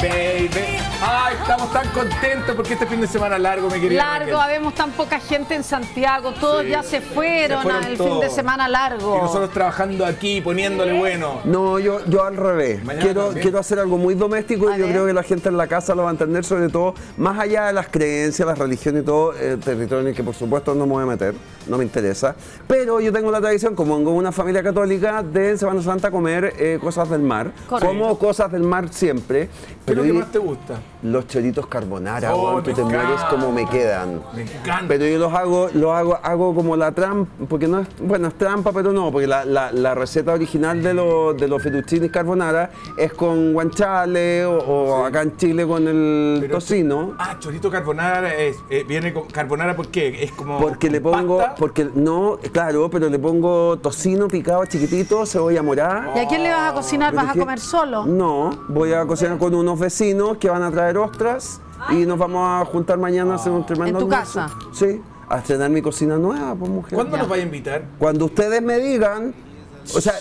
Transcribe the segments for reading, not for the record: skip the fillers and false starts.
baby. Ay, estamos tan contentos porque este fin de semana largo, mi querida Largo, Raquel. habemos tan poca gente en Santiago, todos Sí, ya se fueron al todos. fin de semana largo. Y nosotros trabajando aquí, poniéndole bueno. No, yo al revés. Mañana también. Quiero hacer algo muy doméstico A y yo ver. creo que la gente en la casa lo va a entender, sobre todo, más allá de las creencias, las religiones y todo, territorio en el que por supuesto no me voy a meter, no me interesa. Pero yo tengo la tradición, como vengo de una familia católica, de en Semana Santa comer cosas del mar. Correcto. Como cosas del mar siempre. ¿Qué es lo Pero que más te gusta? los choritos carbonara, Oh, weón, tú me te mueres encanta. como me quedan. Me encanta. Pero yo hago como la trampa, porque no es, bueno, es trampa, pero no, porque la receta original de los fettuccini carbonara es con guanciale o Sí. acá en Chile con el Pero tocino. chorito carbonara viene con carbonara, ¿por qué? Es como Porque le pongo, pasta. porque no, claro, pero le pongo tocino picado chiquitito, cebolla morada. ¿Y a quién le vas a cocinar? ¿Vas a Pero comer solo? No, voy a cocinar con unos vecinos que van a traer ostras y nos vamos a juntar mañana a hacer un tremendo ¿En tu almuerzo. casa? Sí, a estrenar mi cocina nueva, pues mujer. ¿Cuándo Ya. nos vaya a invitar? Cuando ustedes me digan, o sea,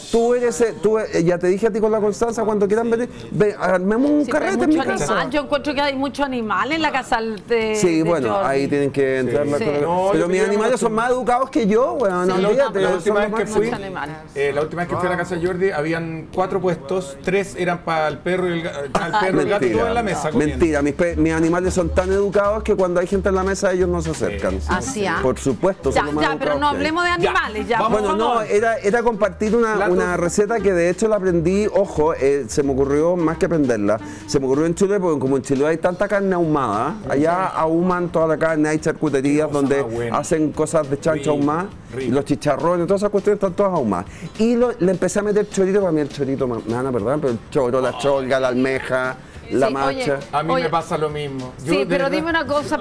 ya te dije a ti con la Constanza, cuando quieran venir, armemos un Sí, pero hay carrete en mi mucho casa. animal. Yo encuentro que hay mucho animal en la casa de Sí, de bueno, Jordi. ahí tienen que entrar las Sí. cosas. No, Pero yo mis quería animales son más educados que yo, weón, no Sí, olvídate. la son última los vez que más- fui, Mucho animal. la última vez que fui a la casa de Jordi, habían 4 puestos, 3 eran para el perro y el gato, el gato y todo en la mesa comiendo. Mentira, mis animales son tan educados que cuando hay gente en la mesa ellos no se acercan. Así, ¿ah? Por supuesto, Ya, son los más ya, pero educados no que hay. hablemos de animales, ya. vamos. por Bueno, no, favor. era compartir una Platos. receta que de hecho la aprendí, ojo, se me ocurrió más que aprenderla, se me ocurrió en Chile porque como en Chile hay tanta carne ahumada, allá ahuman toda la carne, hay charcuterías Qué cosa donde más buena. hacen cosas de chancho Rico, ahumadas, y rico. los chicharrones, todas esas cuestiones están todas ahumadas. Y le empecé a meter chorito, para mí el chorito, me van a perdonar, pero el choro, la cholga, la almeja, la Sí, macha. oye, A mí Oye. me pasa lo mismo. Yo, Sí, de pero verdad- dime una cosa,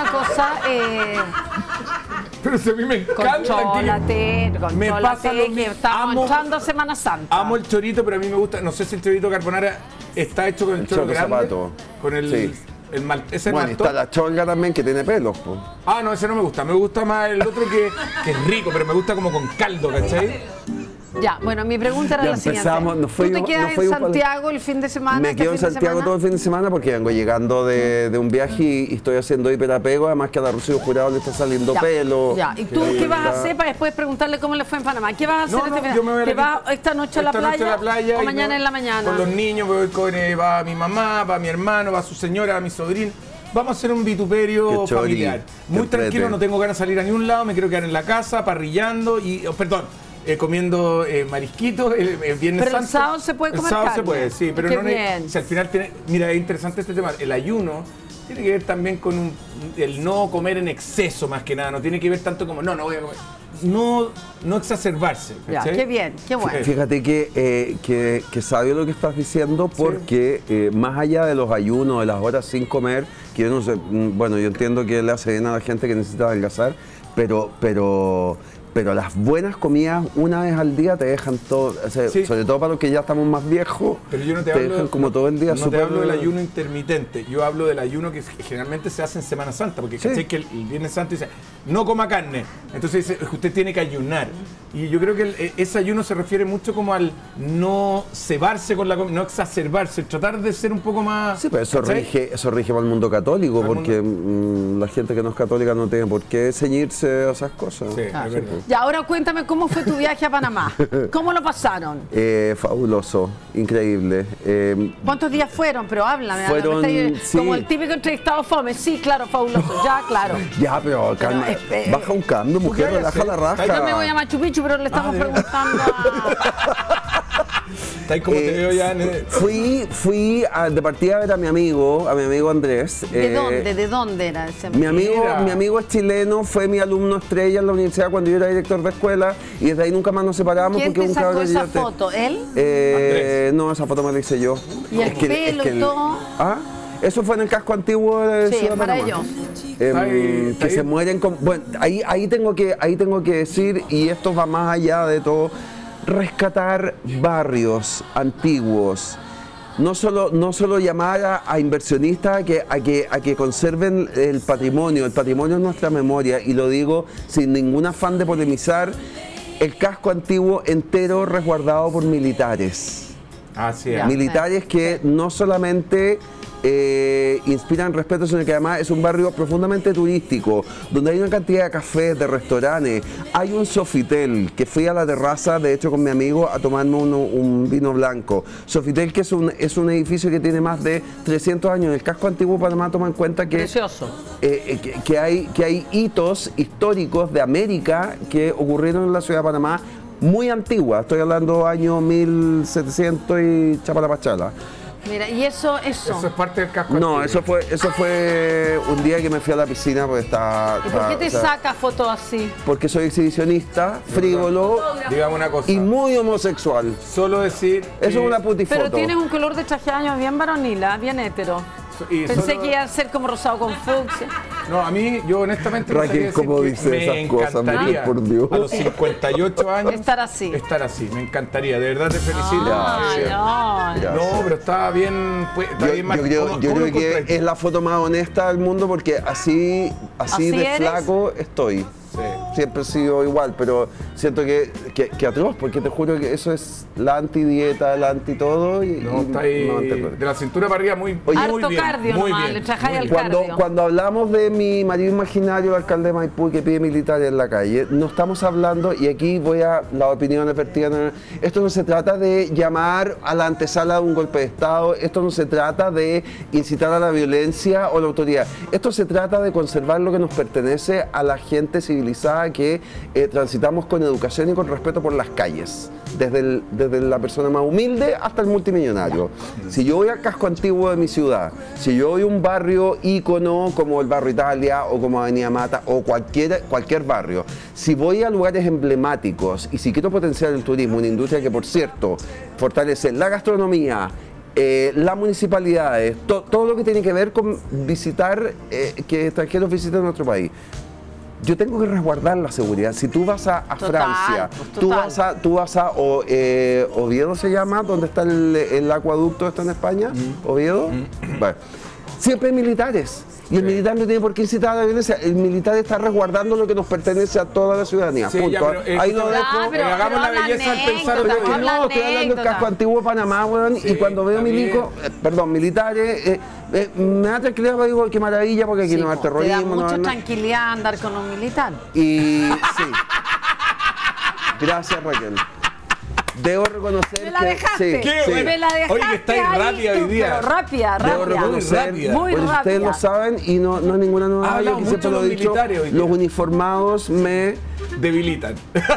Pero si a mí me encanta conchólate, Me pasa lo que mismo. estamos Amo- entrando a Semana Santa. Amo el chorito, pero a mí me gusta, no sé si el chorito carbonara está hecho con el choro choro grande, zapato. con el, Sí. el mal, ese Bueno, y maltón. está la cholga también que tiene pelos, pues. Ah, no, ese no me gusta más el otro que es rico, pero me gusta como con caldo, ¿cachai? Ya, bueno, mi pregunta era Ya la siguiente. empezamos, nos ¿Tú fuimos- te quedas nos en fuimos para- Santiago el fin de semana? Me este quedo en fin de Santiago semana? todo el fin de semana porque vengo llegando de un viaje y estoy haciendo hiperapego, además que a la Rocío Jurado le está saliendo Ya, pelo. Ya, ¿y tú qué vas a hacer para después preguntarle cómo le fue en Panamá? ¿Qué vas a hacer No, este fin? yo me voy a ¿Te la- vas esta noche a la playa o y mañana no- en la mañana? Con los niños, voy con, va mi mamá, va mi hermano, va su señora, va mi sobrino. Vamos a hacer un vituperio Qué chori, familiar. qué Muy tranquilo, entrete. no tengo ganas de salir a ningún lado, me quiero quedar en la casa, parrillando y, comiendo marisquitos el Viernes Pero el Santo. sábado se puede comer El sábado carne. se puede, sí, pero Qué no bien. si al final tiene, mira, es interesante este tema, el ayuno tiene que ver también con el no comer en exceso más que nada, no tiene que ver tanto como, no voy a comer, no exacerbarse. Ya, ¿cachai? qué bien, qué bueno. Fíjate que sabio lo que estás diciendo porque más allá de los ayunos, de las horas sin comer, que yo no sé, bueno, yo entiendo que le hace bien a la gente que necesita adelgazar, pero las buenas comidas una vez al día te dejan todo, o sea, Sí. sobre todo para los que ya estamos más viejos, Pero yo no te hablo, dejan como todo el día no te súper- hablo del ayuno intermitente, yo hablo del ayuno que generalmente se hace en Semana Santa, porque Sí. ¿cachai? Que el Viernes Santo dice, no coma carne, entonces dice, usted tiene que ayunar. Y yo creo que ese ayuno se refiere mucho como al no cebarse con la comida, no exacerbarse, tratar de ser un poco más... Sí, pero eso ¿cachai? rige para el mundo católico, Para el porque la gente que no es católica no tiene por qué ceñirse a esas cosas. Sí, Ah, es verdad. Y ahora cuéntame cómo fue tu viaje a Panamá. ¿Cómo lo pasaron? Fabuloso, increíble. ¿Cuántos días fueron? Pero háblame. Fueron, háblame. sí. Como el típico entrevistado fome. Sí, claro, fabuloso. Ya, claro. Ya, pero calma, baja un cambio, mujer, qué relaja haces? la raja. Yo me voy a Machu Picchu, pero le estamos ¿de verdad? preguntando a... Está ahí como te veo ya en Fui de partida a ver a mi amigo Andrés. ¿De dónde? ¿De dónde era ese? Mi Mira. amigo es chileno, fue mi alumno estrella en la universidad cuando yo era director de escuela y desde ahí nunca más nos separamos. ¿Quién porque te un sacó cabrón esa ya te- foto? ¿Él? Andrés. No, esa foto me la hice yo. ¿Y el pelo y todo? ¿Ah? Eso fue en el casco antiguo de Sí, Ciudad de Panamá. maravilloso. Ahí, Que ahí. se mueren con... Bueno, ahí tengo que decir, y esto va más allá de todo, rescatar barrios antiguos. No solo llamar a inversionistas a que conserven el patrimonio. El patrimonio es nuestra memoria, y lo digo sin ningún afán de polemizar. El casco antiguo entero resguardado por militares. Así es. Ya. Militares que no solamente inspiran respeto, sino que además es un barrio profundamente turístico, donde hay una cantidad de cafés, de restaurantes. Hay un Sofitel, que fui a la terraza, de hecho con mi amigo, a tomarme un vino blanco. Sofitel, que es un edificio que tiene más de 300 años. En el casco antiguo de Panamá toma en cuenta que, Precioso. que hay hitos históricos de América que ocurrieron en la ciudad de Panamá muy antigua. Estoy hablando año 1700 y chapalapachala. Mira, y eso. Eso es parte del casco No, antiguo. eso fue un día que me fui a la piscina porque estaba... ¿Y por qué te sacas fotos así? Porque soy exhibicionista, frívolo Digamos una cosa. y muy homosexual. Solo decir. Eso es una Pero putifoto. tienes un color de traje de baño bien varonil, bien hetero. y Pensé solo- que iba a ser como rosado con fucsia. No, a mí, yo honestamente. Raquel, sabría decir ¿cómo que dice me esas cosas? encantaría, Por Dios. A los 58 años. Estar así. Estar así, me encantaría. De verdad te felicito. Ah, no. Ya. No, pero está bien. Pues, está bien Yo creo, ¿cómo- yo cómo lo creo que encontráis? es la foto más honesta del mundo porque así ¿Así de eres? flaco estoy. Sí. Siempre he sido igual, pero siento que atroz, porque te juro que eso es la antidieta, la anti todo. Y No, está ahí. me mantengo. De la cintura para arriba, muy, Oye, muy Harto bien. cardio muy nomás, bien, le trajáis muy al bien. cardio. Cuando hablamos de mi marido imaginario, el alcalde de Maipú, que pide militares en la calle, no estamos hablando, y aquí voy a la opinión vertida, esto no se trata de llamar a la antesala de un golpe de Estado, esto no se trata de incitar a la violencia o la autoridad, esto se trata de conservar lo que nos pertenece a la gente civilizada que transitamos con educación y con respeto por las calles, desde la persona más humilde hasta el multimillonario. Si yo voy al casco antiguo de mi ciudad, si yo voy a un barrio ícono como el barrio Italia o como Avenida Mata o cualquier barrio, si voy a lugares emblemáticos y si quiero potenciar el turismo, una industria que por cierto fortalece la gastronomía, las municipalidades, todo lo que tiene que ver con visitar, que extranjeros visiten nuestro país. Yo tengo que resguardar la seguridad. Si tú vas a Total, Francia, pues, tú vas a Oviedo se llama, donde está el acueducto está en España, Oviedo. Bueno, siempre hay militares. Y el militar no tiene por qué incitar a la violencia. El militar está resguardando lo que nos pertenece a toda la ciudadanía. Sí, punto. ya, pero, Ahí lo ya, dejo. pero hagamos la habla belleza al pensar anécdota, otra vez. habla No, estoy hablando del anécdota. casco antiguo de Panamá, weón, Sí, y cuando veo está bien. militares, me da tranquilidad, porque digo, qué maravilla, porque aquí Sí, no hay po, te da terrorismo, no mucha hay nada. tranquilidad andar con un militar. Y sí. Gracias, Raquel. Debo reconocer Me la que dejaste. ¿Qué? sí. Me la dejaste. Oye, que estáis ahí, rápida hoy tú, día. pero rápida, Debo rápida. reconocer, rápida. Muy bueno, ustedes rápida. lo saben y no es ninguna Ha novedad, hablado yo que siempre mucho lo he los dicho, militares hoy día. los uniformados me... Debilitan.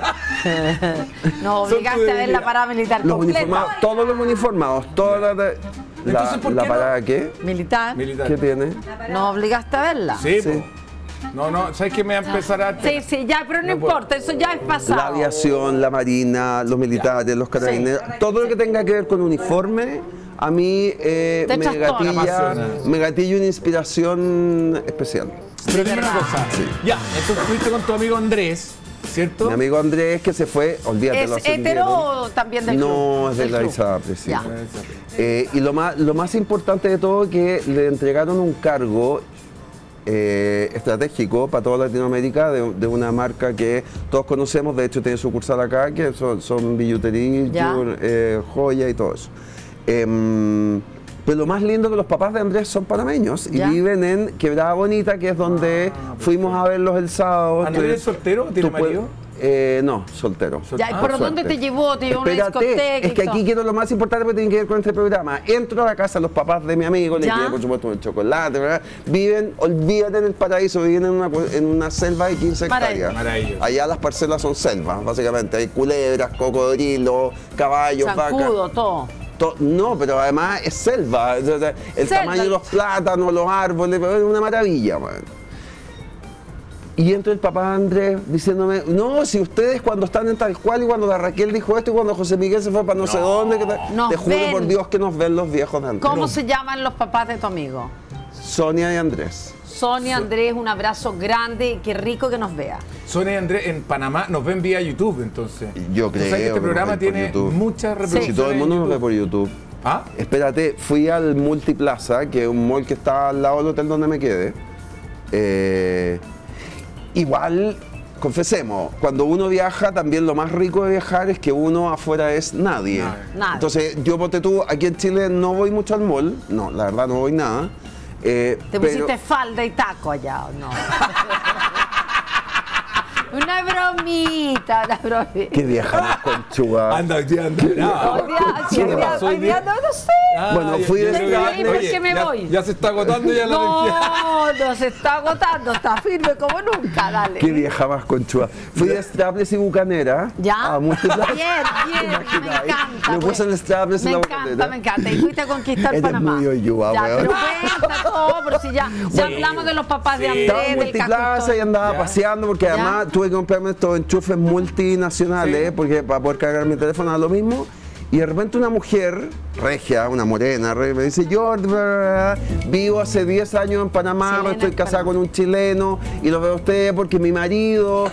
Nos Son obligaste tu a ver la debilidad. parada militar Los completa. uniformados, todos los uniformados, toda Entonces, ¿por la qué no? parada, ¿qué? Militar. Militar. ¿Qué tiene? Nos obligaste a verla. Sí, Sí. po. No, ¿sabes qué me va a empezar a...? Sí, ya, pero no No puedo. importa, eso ya es pasado. La aviación, la marina, los militares, los carabineros, todo lo que tenga que ver con uniforme, a mí trastorna. me gatilla una inspiración especial. Pero dime una cosa. Ya, entonces fuiste con tu amigo Andrés, ¿cierto? Mi amigo Andrés, que se fue, olvídate, ¿Es lo ascendieron. hetero o también del club? No, es de Del la club. ISAPRE, sí. Ya. Y lo más importante de todo, que le entregaron un cargo estratégico para toda Latinoamérica de una marca que todos conocemos, de hecho tiene sucursal acá, que son billutería, Ya. joya y todo eso. Pero lo más lindo es que los papás de Andrés son panameños y Ya. viven en Quebrada Bonita, que es donde fuimos a verlos el sábado. ¿Andrés es soltero? ¿Tiene Tú puedes- marido? No, soltero. Ya, ¿y Ah, por suerte. dónde te llevó? ¿Te llevó a una discoteca? Espérate, es que y aquí todo? quiero lo más importante porque tiene que ver con este programa. Entro a la casa de los papás de mi amigo, le Ya. pido por supuesto un chocolate, ¿verdad? Viven, olvídate en el paraíso, viven en una selva de 15 hectáreas. Maravilloso. Allá las parcelas son selvas, básicamente. Hay culebras, cocodrilos, caballos, Zancudo, vacas. todo. No, pero además es selva. O sea, el Selva. tamaño de los plátanos, los árboles, es una maravilla, man. Y entra el papá de Andrés diciéndome, no, si ustedes cuando están en tal cual y cuando la Raquel dijo esto y cuando José Miguel se fue para no sé dónde, que Nos te juro ven. por Dios que nos ven los viejos de Andrés. ¿Cómo se llaman los papás de tu amigo? Sonia y Andrés. Sonia, Andrés, un abrazo grande, qué rico que nos vea. Sonia y Andrés en Panamá nos ven vía YouTube, entonces. Yo Tú sabes creo que este que programa nos ven por tiene YouTube. muchas Si reproducciones. todo el mundo en nos ve YouTube. por YouTube. ¿Ah? Espérate, fui al Multiplaza, que es un mall que está al lado del hotel donde me quedé. Igual confesemos, cuando uno viaja, también lo más rico de viajar es que uno afuera es nadie. Nadie. Entonces, yo, ponte tú, aquí en Chile no voy mucho al mall, no, la verdad no voy nada. ¿Te pusiste falda y taco allá o no? Una bromita, una bromita. ¿Qué vieja más conchuda? Anda, hoy día anda. Hoy día no sé. Bueno, fui de ¿Por qué me voy? Ya se está agotando ya la energía. No se está agotando, está firme como nunca, dale. ¿Qué vieja más conchuda? Fui de strapless y bucanera. ¿Ya? A Multiplaza. Bien, me encanta. Me puse el strapless y la bucanera. Me encanta. Y fuiste a conquistar Eres Panamá. muy oyuda, ya, weón. pero cuenta todo, pero si ya hablamos de los papás de Estaba Andrés, en del Multiplaza y casco. andaba paseando porque ¿Ya? además tuve que comprarme estos enchufes multinacionales Sí. porque para poder cargar mi teléfono a lo mismo. Y de repente una mujer, regia, una morena, me dice, yo vivo hace 10 años en Panamá, Chilena pero estoy en casada Panamá. con un chileno y lo veo a usted porque mi marido,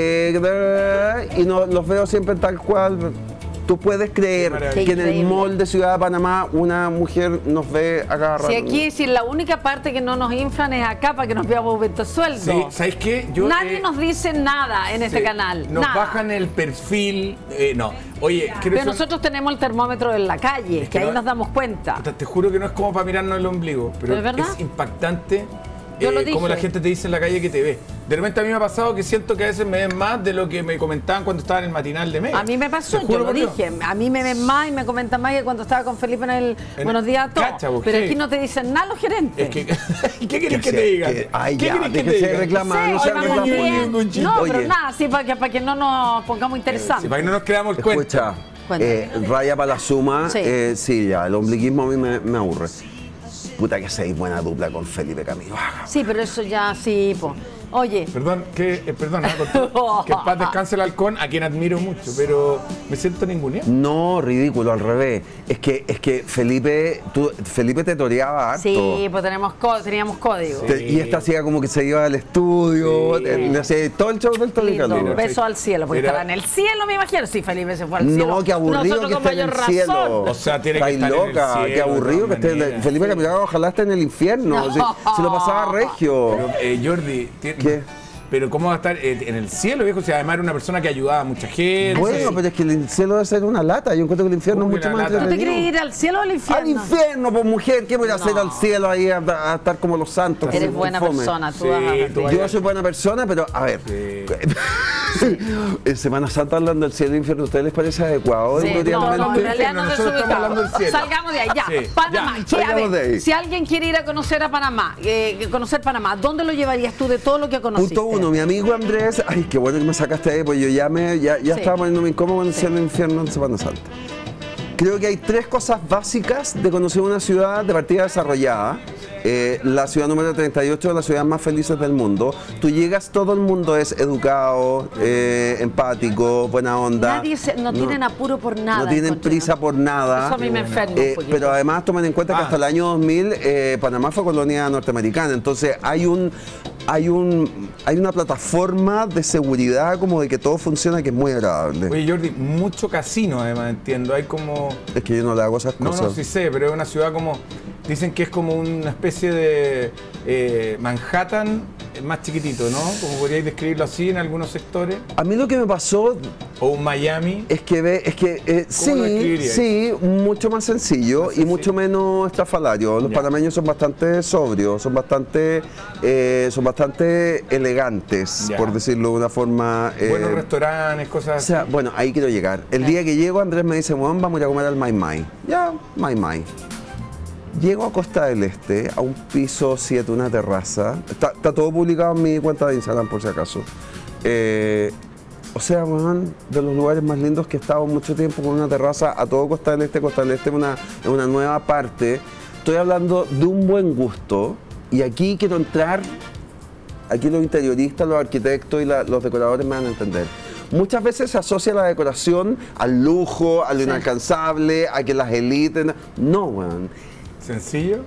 y no, los veo siempre tal cual. ¿Tú puedes creer maravilla. que en el Increíble. mall de Ciudad de Panamá una mujer nos ve acá Si aquí, si la única parte que no nos inflan es acá para que nos veamos aumento de sueldo. Sí, ¿sabes qué? Nadie nos dice nada en este sí, canal. Nos nada. bajan el perfil. No. Oye, quiero Pero decir- nosotros tenemos el termómetro en la calle, Es que que ahí no- nos damos cuenta. Puta, te juro que no es como para mirarnos el ombligo, pero ¿Es verdad? es impactante Yo lo como dije. la gente te dice en la calle que te ve. De repente a mí me ha pasado que siento que a veces me ven más de lo que me comentaban cuando estaba en el matinal de Mega. A mí me pasó, Te yo juro lo por Dios. dije. A mí me ven más y me comentan más que cuando estaba con Felipe en el En- Buenos Días a todos. Cacha, vos, Pero sí. aquí no te dicen nada los gerentes. Es que, ¿qué querés que te digan? Ay, ¿Qué ya, querés que te déjese digan? reclamar, Sí, no sean vamos reclamones. bien. ningún chiste. No, pero Oye. nada, sí, para que no nos pongamos interesantes. Sí, para que no nos creamos el cuento. Escucha, Cuéntame. raya para la suma, Sí. sí, ya, el ombliguismo a mí me aburre. Puta que seis buena dupla con Felipe Camilo. Sí, pero eso ya sí, po. Oye, Perdón, que en paz descanse el halcón, a quien admiro mucho, pero me siento ninguneado. No, ridículo, al revés. Es que Felipe te toreaba harto. sí, pues teníamos código. Sí. Y esta hacía como que se iba al estudio, Sí. le hacía todo el show del Tony Lindo, Calero. un beso al cielo, porque Era- estará en el cielo, me imagino. Sí, Felipe se fue al cielo. No, qué aburrido Nosotros que con esté en el mayor cielo. razón. O sea, tiene que Estáis estar en el loca, cielo, qué de aburrido que todas esté. maneras. Felipe Camilo, ojalá esté en el infierno. No. Se lo pasaba regio. Pero, Jordi, ¿Qué? pero ¿cómo va a estar en el cielo, viejo? Si además era una persona que ayudaba a mucha gente. Bueno, pero es que el cielo debe ser una lata. Yo encuentro que el infierno es ¿Cómo que mucho una más lata? ¿Tú te entretenido. quieres ir al cielo o al infierno? Al infierno, pues mujer, ¿qué voy a hacer No. al cielo ahí a estar como los santos? Eres Qué buena fome. persona, tú Sí, vas a tú vas Yo soy buena persona, pero a ver. En Semana Santa hablando del cielo e infierno, ¿a ustedes les parece adecuado? Sí, no, cotidianamente? en realidad no Nosotros estamos hablando del cielo. Salgamos de ahí, ya. Sí, Panamá. ya, ¿Qué? A salgamos ver, de ahí. si alguien quiere ir a conocer a Panamá, conocer Panamá, ¿dónde lo llevarías tú de todo lo que conociste? Punto uno, mi amigo Andrés, ay, qué bueno que me sacaste ahí, pues yo ya Sí. estaba poniéndome incómodo en el cielo e infierno en Semana Santa. Creo que hay tres cosas básicas de conocer una ciudad de partida desarrollada. La ciudad número 38 de las ciudades más felices del mundo. Tú llegas, todo el mundo es educado, empático, buena onda. Nadie no tienen apuro por nada. No tienen encuentro, prisa ¿no? por nada. Eso a mí me enferma un poquito. Pero además tomen en cuenta que Ah. hasta el año 2000 Panamá fue colonia norteamericana. Entonces hay una plataforma de seguridad como de que todo funciona que es muy agradable. Oye, Jordi, mucho casino además, entiendo. Hay como... Es que yo no le hago esas No, cosas. no, sí sé, pero es una ciudad como... Dicen que es como una especie de Manhattan más chiquitito, ¿no? Como podríais describirlo así en algunos sectores. A mí lo que me pasó O un Miami. es que lo sí, describirías? sí, mucho más sencillo y mucho menos estrafalario. Los Ya. panameños son bastante sobrios, son bastante elegantes, Ya. por decirlo de una forma. Buenos restaurantes, O cosas sea, bueno, ahí quiero llegar. El día que llego, Andrés me dice, bueno, vamos a ir a comer al Mai Mai. Ya, Mai Mai. Llego a Costa del Este, a un piso 7, una terraza. Está todo publicado en mi cuenta de Instagram, por si acaso. O sea, weón, de los lugares más lindos que he estado mucho tiempo con una terraza a todo Costa del Este. Costa del Este es una nueva parte. Estoy hablando de un buen gusto. Y aquí quiero entrar, aquí los interioristas, los arquitectos y los decoradores me van a entender. Muchas veces se asocia la decoración al lujo, a lo inalcanzable, a que las élites... No, weón. sencillo.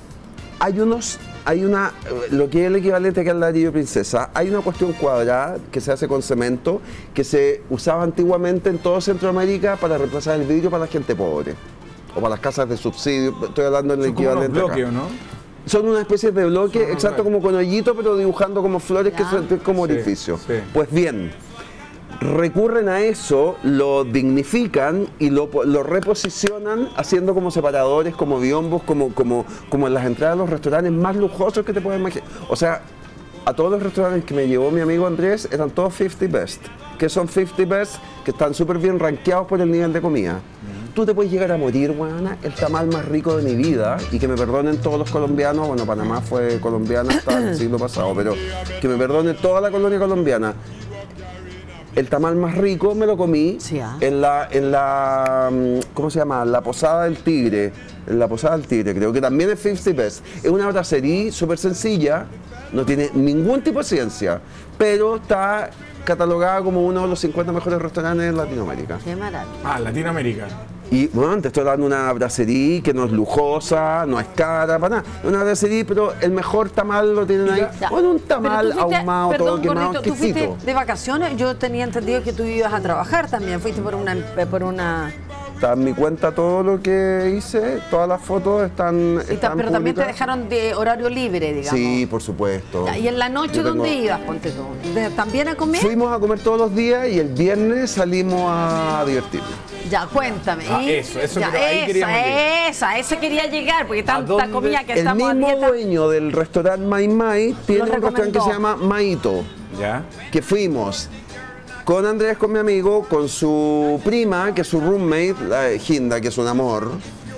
Lo que es el equivalente que al ladrillo princesa, hay una cuestión cuadrada que se hace con cemento que se usaba antiguamente en todo Centroamérica para reemplazar el vidrio para la gente pobre o para las casas de subsidio. Estoy hablando en el Son como unos equivalente acá. bloques, ¿o no? son una especie de bloque, Son exacto, bloques. como con hoyito, pero dibujando como flores que Ya. son como Sí, orificio. sí. Pues bien, recurren a eso, lo dignifican y lo reposicionan haciendo como separadores, como biombos, como en las entradas de los restaurantes más lujosos que te puedes imaginar. O sea, a todos los restaurantes que me llevó mi amigo Andrés eran todos 50 best, que son 50 best que están súper bien rankeados por el nivel de comida. Tú te puedes llegar a morir, weona, el tamal más rico de mi vida, y que me perdonen todos los colombianos, bueno, Panamá fue colombiana hasta el siglo pasado, pero que me perdone toda la colonia colombiana. El tamal más rico me lo comí Sí, ah. en la, ¿cómo se llama? La Posada del Tigre. En la Posada del Tigre, creo que también es 50 Best. Es una brasserie súper sencilla, no tiene ningún tipo de ciencia, pero está catalogada como uno de los 50 mejores restaurantes en Latinoamérica. Qué maravilla. Ah, Latinoamérica. Y bueno, te estoy dando una brasserie que no es lujosa, no es cara, para nada. Es una brasserie, pero el mejor tamal lo tienen ahí. Ya. Bueno, un Pero tamal tú fuiste- ahumado, perdón, todo quemado, Gordito, ¿tú fuiste exquisito. de vacaciones? Yo tenía entendido que tú ibas a trabajar también. Fuiste por una... Está en mi cuenta todo lo que hice, todas las fotos están pero también te públicas. dejaron de horario libre, digamos. Sí, por supuesto. Ya, ¿y en la noche Yo tengo- dónde ibas, ponte tú? ¿También a comer? Fuimos a comer todos los días y el viernes salimos a divertirnos. Ya, cuéntame. Ah, ¿Y? eso Ya, quiero- ahí queríamos llegar. esa quería llegar, porque tanta dónde? comida que El estamos a mismo dieta. dueño del restaurante Mai Mai tiene un recomendó. restaurante que se llama Maito, ¿Ya? que fuimos con Andrés, con mi amigo, con su prima, que es su roommate, la Ginda, que es un amor.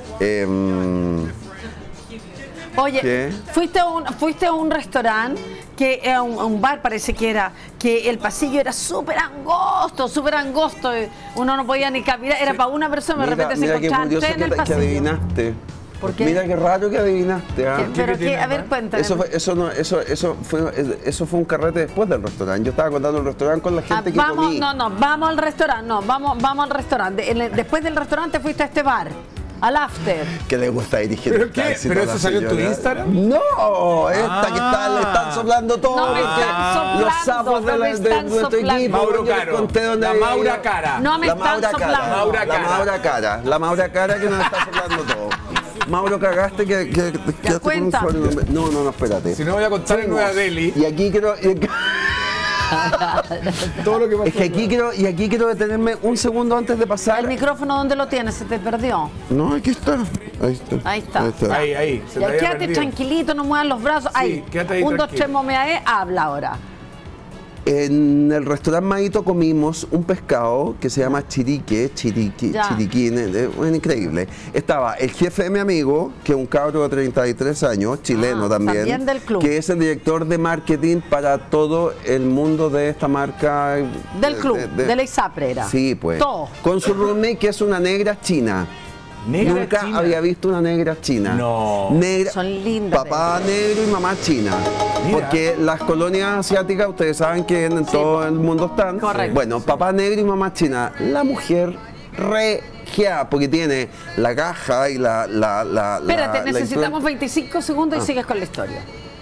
Oye, ¿Qué? fuiste a un restaurante, a un bar parece que era, que el pasillo era súper angosto, uno no podía ni caminar, era para una persona, de repente se mira qué encontraban curioso tres en el que pasillo. adivinaste. ¿Por qué? Mira qué raro que adivinaste. ¿Ah? Pero tiene, a ver, Mar? cuéntame. Eso fue un carrete después del restaurante. Yo estaba contando el restaurante con la gente que vamos, comí. vamos al restaurante, vamos al restaurante. Después del restaurante fuiste a este bar, al after. Que le gusta dirigir ¿Pero el qué? tránsito ¿Pero a eso la salió en tu señora. Instagram? No, esta que está, le están soplando todo. No me porque están soplando, los sapos no me están nuestro soplando. equipo. Mauro yo les Caro. conté dónde La había Maura ido. Cara. No me La están Maura soplando. Cara. Maura La Cara. Maura Cara. La Maura Cara que nos está soplando todo. Mauro, cagaste que quedaste con un cuenta. sobrenombre. No, espérate. Si no voy a contar en Nueva Delhi Y aquí quiero. todo lo que pasó. Es que aquí quiero detenerme un segundo antes de pasar. ¿El micrófono dónde lo tienes? ¿Se te perdió? No, aquí está. Ahí está. Ahí está. Ahí, se te Ya, había quédate perdido. tranquilito, no muevas los brazos. Ahí, quédate ahí 1, 2, tranquilo. 3, momeae, habla ahora. En el restaurante Maito comimos un pescado que se llama Ya. chiriquín, es increíble. Estaba el jefe de mi amigo, que es un cabro de 33 años, chileno también del club. que es el director de marketing para todo el mundo de esta marca. Del club, de la ISAPRE era. Sí, pues. Todo. Con su roommate, que es una negra china. ¿Negra Nunca china? había visto una negra china. No. Negra, Son lindas. papá negro y mamá china. Mira. Porque las colonias asiáticas, ustedes saben que en todo el mundo están. Correcto. Bueno, papá negro y mamá china. La mujer regia, porque tiene la caja y la Espérate, la necesitamos 25 segundos y sigues con la historia.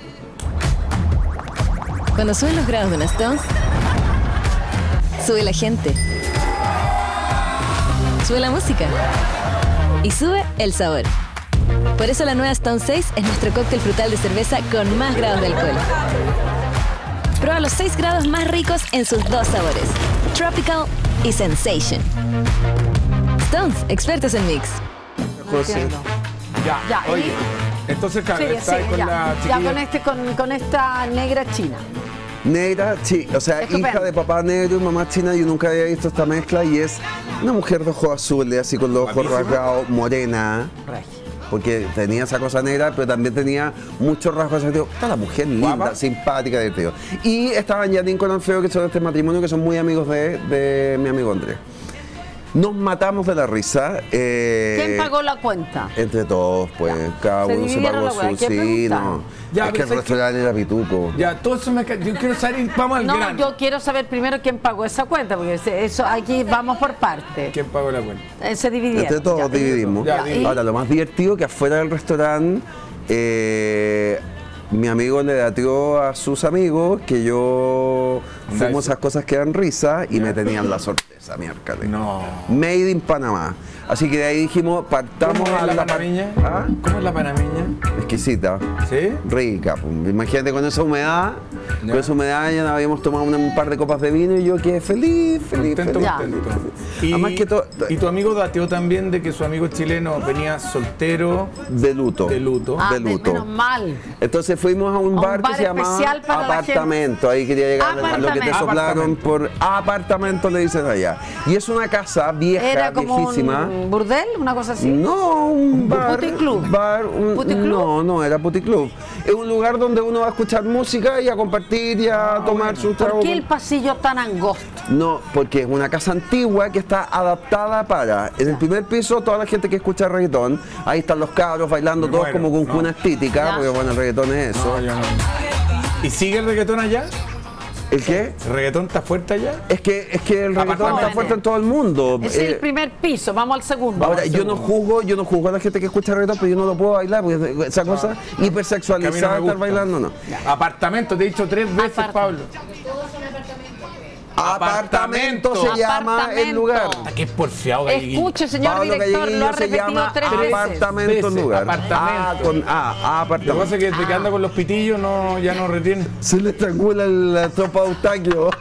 Cuando suben los grados de una Stones, sube la gente. Sube la música. Y sube el sabor. Por eso la nueva Stone 6 es nuestro cóctel frutal de cerveza con más grados de alcohol. Prueba los 6 grados más ricos en sus 2 sabores, Tropical y Sensation. Stones, expertos en mix. José. Entiendo. Ya, Ya, y- oye. Entonces, claro, Sigue, está ahí sigue, con ya. la Ya chiquilla. con esta negra china. Negra, sí, o sea, Estupendo. hija de papá negro y mamá china, yo nunca había visto esta mezcla y es una mujer de ojos azules, así con los ojos Guapísima. rasgados, morena. Porque tenía esa cosa negra, pero también tenía muchos rasgos. Digo, está la mujer linda, Guapa. simpática, divertida. Y estaban Janine con Alfredo, que son de este matrimonio, que son muy amigos de mi amigo Andrés. Nos matamos de la risa. ¿Quién pagó la cuenta? Entre todos, pues, cada Se uno se dividieron pagó la hueá, su. ¿qué Sí, pregunta? no. Ya, es que pero el ¿sabes restaurante era pituco. Ya, todo eso yo quiero saber, vamos al No, grano. yo quiero saber primero quién pagó esa cuenta, porque eso aquí vamos por parte. ¿Quién pagó la cuenta? Se dividieron. Entre todos Ya. dividimos. Ya, y- Ahora, lo más divertido que afuera del restaurante, mi amigo le dateó a sus amigos que yo Diego. Fuimos esas cosas que dan risa y me tenían la sorpresa, miércoles. No. Made in Panamá. Así que de ahí dijimos, partamos ¿Cómo es a la la panameña? ¿Ah? ¿Cómo es la panameña? Exquisita. ¿Sí? Rica, pues. Imagínate con esa humedad, Ya. con esa humedad ya habíamos tomado un par de copas de vino y yo quedé feliz. Contento, Ya. contento. Además que Y tu amigo dateó también de que su amigo chileno venía soltero de luto. de luto. Ah, de luto. menos mal. Entonces fuimos a un A un bar bar que se llamaba especial para la Apartamento. Ahí quería llegar a lo que te Apartamento. soplaron por Apartamento, le dicen allá. Y es una casa vieja, Era como viejísima. un burdel, una cosa así. No, un bar. puticlub? ¿Puticlub? No era puticlub. Es un lugar donde uno va a escuchar música y a compartir y a tomarse un trago. ¿Por qué el pasillo tan angosto? No, porque es una casa antigua que está adaptada para. En el primer piso, toda la gente que escucha reggaetón, ahí están los cabros bailando Me todos muero, como con no. cunas típicas, Ya. porque bueno, el reggaetón es eso. No, yo no. ¿Y sigue el reggaetón allá? ¿El qué? ¿El reggaetón está fuerte allá? Es que el reggaetón está Apartamento. fuerte en todo el mundo. Es el primer piso, vamos al segundo. Ahora, yo no juzgo a la gente que escucha reggaetón, pero yo no lo puedo bailar, porque esa cosa Que a mí no hipersexualizada, me estar gusta. bailando, no. Apartamento, te he dicho 3 veces, Apart- Pablo. Apartamento se llama el Apartamento. lugar. Hasta que es porfiado, Galleguillo. Escuche, señor Pablo director, lo Galleguillo ha se repetido llama 3 veces. Apartamento el Veces, lugar. apartamento. Con Lo que apartamento. pasa es que desde que anda con los pitillos ya no retiene. Se le estrangula la tropa Eustaquio.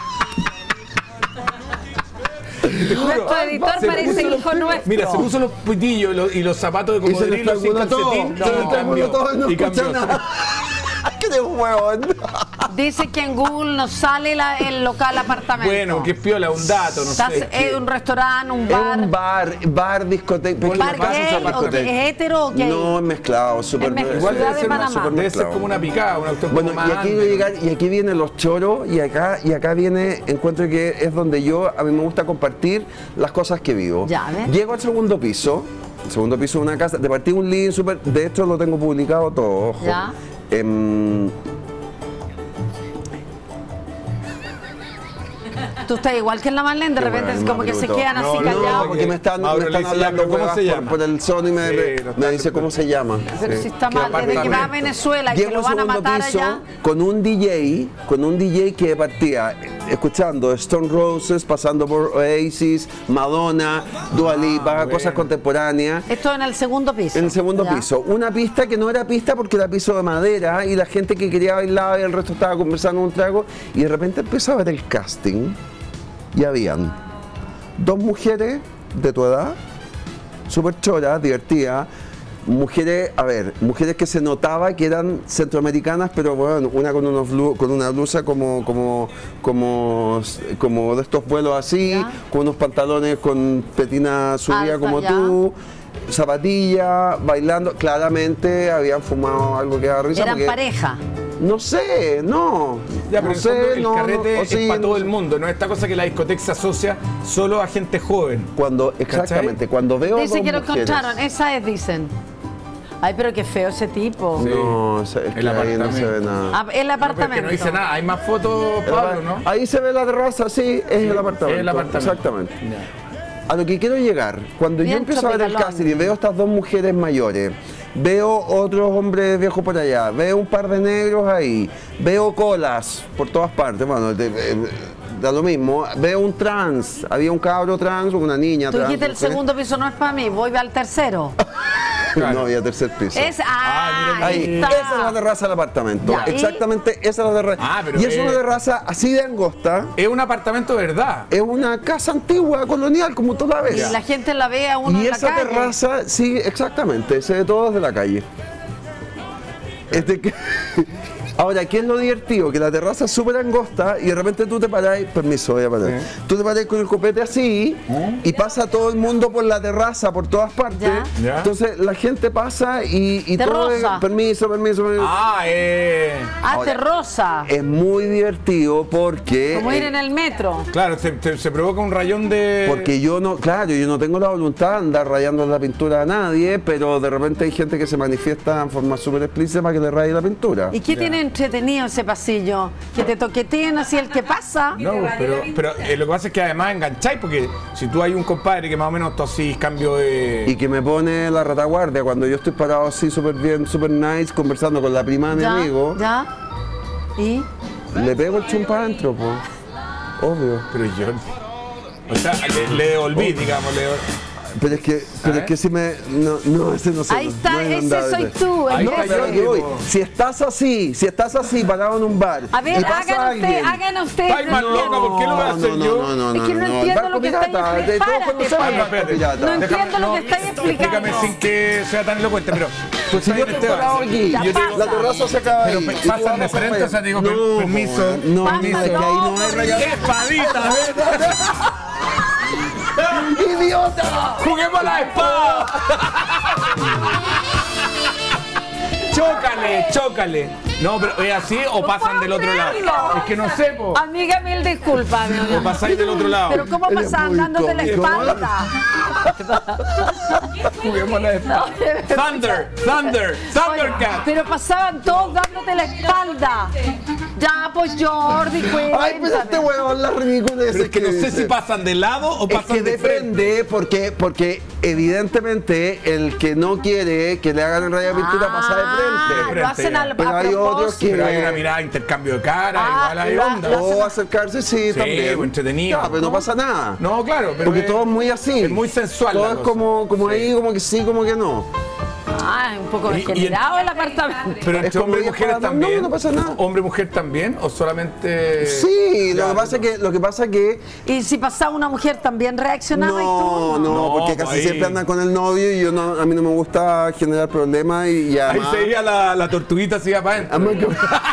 Nuestro editor Se parece puso los hijo nuestro. Mira, se puso los pitillos y los zapatos de Y se le cocodrilo sin estranguló todo. calcetín. Se le y estranguló cambió. todo y no Y escucha cambió. nada. ¡Qué de huevón! Dice que en Google nos sale el local apartamento. Bueno, que es piola, un dato, no Estás- sé. es un restaurante, un Es bar. un bar, discoteca. Ponle ¿Bar paso a esa gay o discoteca. que es hetero o gay? No, es mezclado, súper mezclado. Igual Ciudad debe de ser, Panamá. debe ser mezclado. como una picada, una cuestión Bueno, como más y aquí, under. y aquí vienen los choros y acá viene, encuentro que es donde a mí me gusta compartir las cosas que vivo. Ya, ¿ves? Llego al segundo piso de una casa, de partí un link súper, de hecho lo tengo publicado todo, ojo. Ya. Tú estás igual que en la Marlene, de Qué repente bueno, es como que se Mauro, quedan no, así no, callados. porque me están Mauro le dice, hablando ¿pero cómo huevas se llama? por el son y me Sí, dice cómo se llama. Pero Sí. si está Qué mal, desde que va a apartamento. Venezuela y que Llego lo al van a segundo matar piso allá. con un DJ que partía escuchando Stone Roses, pasando por Oasis, Madonna, Dua Lipa, bueno. cosas contemporáneas. Esto en el segundo piso. En el segundo Ya. piso, una pista que no era pista porque era piso de madera y la gente que quería bailar y el resto estaba conversando un trago y de repente empezó a ver el casting y habían 2 mujeres de tu edad, súper choras, divertidas, mujeres que se notaba que eran centroamericanas, pero bueno, una con una blusa como de estos vuelos así, Ya. con unos pantalones con petina subida Alta, como ya. tú, zapatilla, bailando, claramente habían fumado algo que da risa. Eran porque- pareja. No sé, no. Ya, pero no en el fondo sé, el no, carrete no, o es sí, para no todo sé. el mundo, no es esta cosa que la discoteca se asocia solo a gente joven. Exactamente, cuando veo Dice dos que lo mujeres- encontraron, esa es, dicen. Ay, pero qué feo ese tipo. Sí. No, es que El ahí no se ve apartamento. nada. Ah, el No, apartamento. pero es que no dice nada, hay más fotos, Pablo, ¿no? Ahí se ve la terraza, sí, es el apartamento. Es el apartamento. Exactamente. Ya. A lo que quiero llegar, cuando yo Bien empiezo a ver el tropicalón. casting y veo estas 2 mujeres mayores, veo otros hombres viejos por allá, veo un par de negros ahí, veo colas por todas partes, bueno, da lo mismo, veo un trans, había un cabro trans, una niña Tú trans. dijiste el no sé. segundo piso no es para mí, voy al tercero. Claro. No, había tercer piso. Es, mira, ahí Ahí, está. esa es la terraza del apartamento. Ya, ¿y? Exactamente, esa es la terraza. Ah, pero y es una terraza así de angosta. Es un apartamento de verdad. Es una casa antigua, colonial, como tú la ves. Y la gente la ve a uno Y en la esa calle. terraza, sí, exactamente, se ve todo desde la calle. Ahora, ¿qué es lo divertido? Que la terraza es súper angosta y de repente tú te parás, permiso, voy a parar. Tú te parás con el copete así y pasa todo el mundo por la terraza, por todas partes. Ya. Ya. Entonces la gente pasa y todo es Terrosa. permiso. Ah, Ah, Ahora, terrosa. Es muy divertido porque... Como ir en el metro. claro, se provoca un rayón de... Porque yo no tengo la voluntad de andar rayando la pintura a nadie, pero de repente hay gente que se manifiesta en forma súper explícita para que le raye la pintura. ¿Y qué tiene entretenido ese pasillo? Que te toqueteen así el que pasa. No, pero lo que pasa es que además engancháis, porque si tú hay un compadre que más o menos tosís, cambio de... Y que me pone la retaguardia cuando yo estoy parado así súper bien, súper nice, conversando con la prima de mi amigo. Ya. ¿Y? Le pego el chumpa adentro, po. Obvio. Pero yo... O sea, le devolví, digamos, Pero es que si me... No, ese no sé. Ahí está, no hay ese onda, soy tú. Ahí No, está, pero yo que voy. digo. Si estás así, parado en un bar. A ver, y pasa alguien, hagan ustedes. Ay, más loca, ¿por qué lo voy a hacer yo? No, Es que no entiendo el barco lo que estáis pirata, de todos explicando. conocemos el barco Espérate. pirata. No entiendo lo que estáis explicando. Explícame sin que sea tan elocuente, pero... Tú Si yo estás en estoy parado aquí, Ya yo te digo, pasa. la terraza se acaba pero ahí. pe- y tú pasan de vas frente, para o sea, digo, allá. No, permiso. No, Pasa, mira, es que ahí no hay no, rayas. ¡Espadita! ¿Verdad? ¡Idiota! ¡Juguemos a la espada! ¡Chócale! No, pero ¿es así o pasan del otro lado? creerlo. Es que no sé, po. Amiga, mil disculpas. mi O pasáis del otro lado. Pero ¿cómo Eres pasaban muy dándote la cómico. espalda? Juguemos a la espada. Oye, Thundercat. pero pasaban todos dándote la espalda. Ya, pues Jordi, cuéntame. Ay, pero este huevón, la ridícula Pero es que no sé dice. si pasan de lado o Es pasan que de frente. depende, porque evidentemente el que no quiere que le hagan el rayo de pintura pasa de frente. Lo hacen a Pero hay otros que- Pero hay una mirada, intercambio de cara, igual hay lo- onda. lo- O acercarse, sí, también. pues, entretenido. Ya, pero no pasa nada. No, claro, pero Porque es- todo es muy así. es muy sensual Todo la es cosa. como ahí, como que sí, como que no. Ah, es un poco Y- y- degenerado el apartamento. Pero Es entre como hombre y ir mujeres para- también. no pasa nada. ¿Hombre y mujer también? ¿O solamente.? Sí, Ya, lo que pasa es que Y si pasaba una mujer también reaccionaba y tú. no, porque No, casi ahí- siempre andan con el novio y a mí no me gusta generar problemas y Ahí además, se veía la tortuguita, se iba para adentro.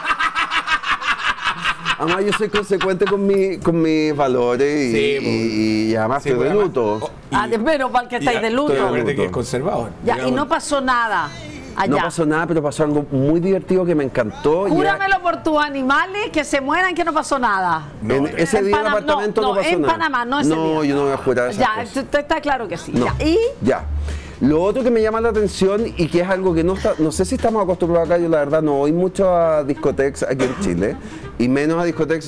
además yo soy consecuente con mis valores Sí, y además Sí, estoy de pues, luto. además- Ah, de pero para el que estáis de luto. estoy de Acuérdate que luto. es conservador. Ya, y digamos. no pasó nada allá. No pasó nada, pero pasó algo muy divertido que me encantó. y era- Júramelo por tus animales que se mueran que no pasó nada. en ese En día en el Panamá- apartamento no, no, pasó en nada. Panamá, no ese día. yo no voy a jurar esas Ya, cosas. está claro que sí. No. Ya. Y Ya. Lo otro que me llama la atención y que es algo que no sé si estamos acostumbrados acá, yo la verdad no voy mucho a discotecas aquí en Chile y menos a discotecas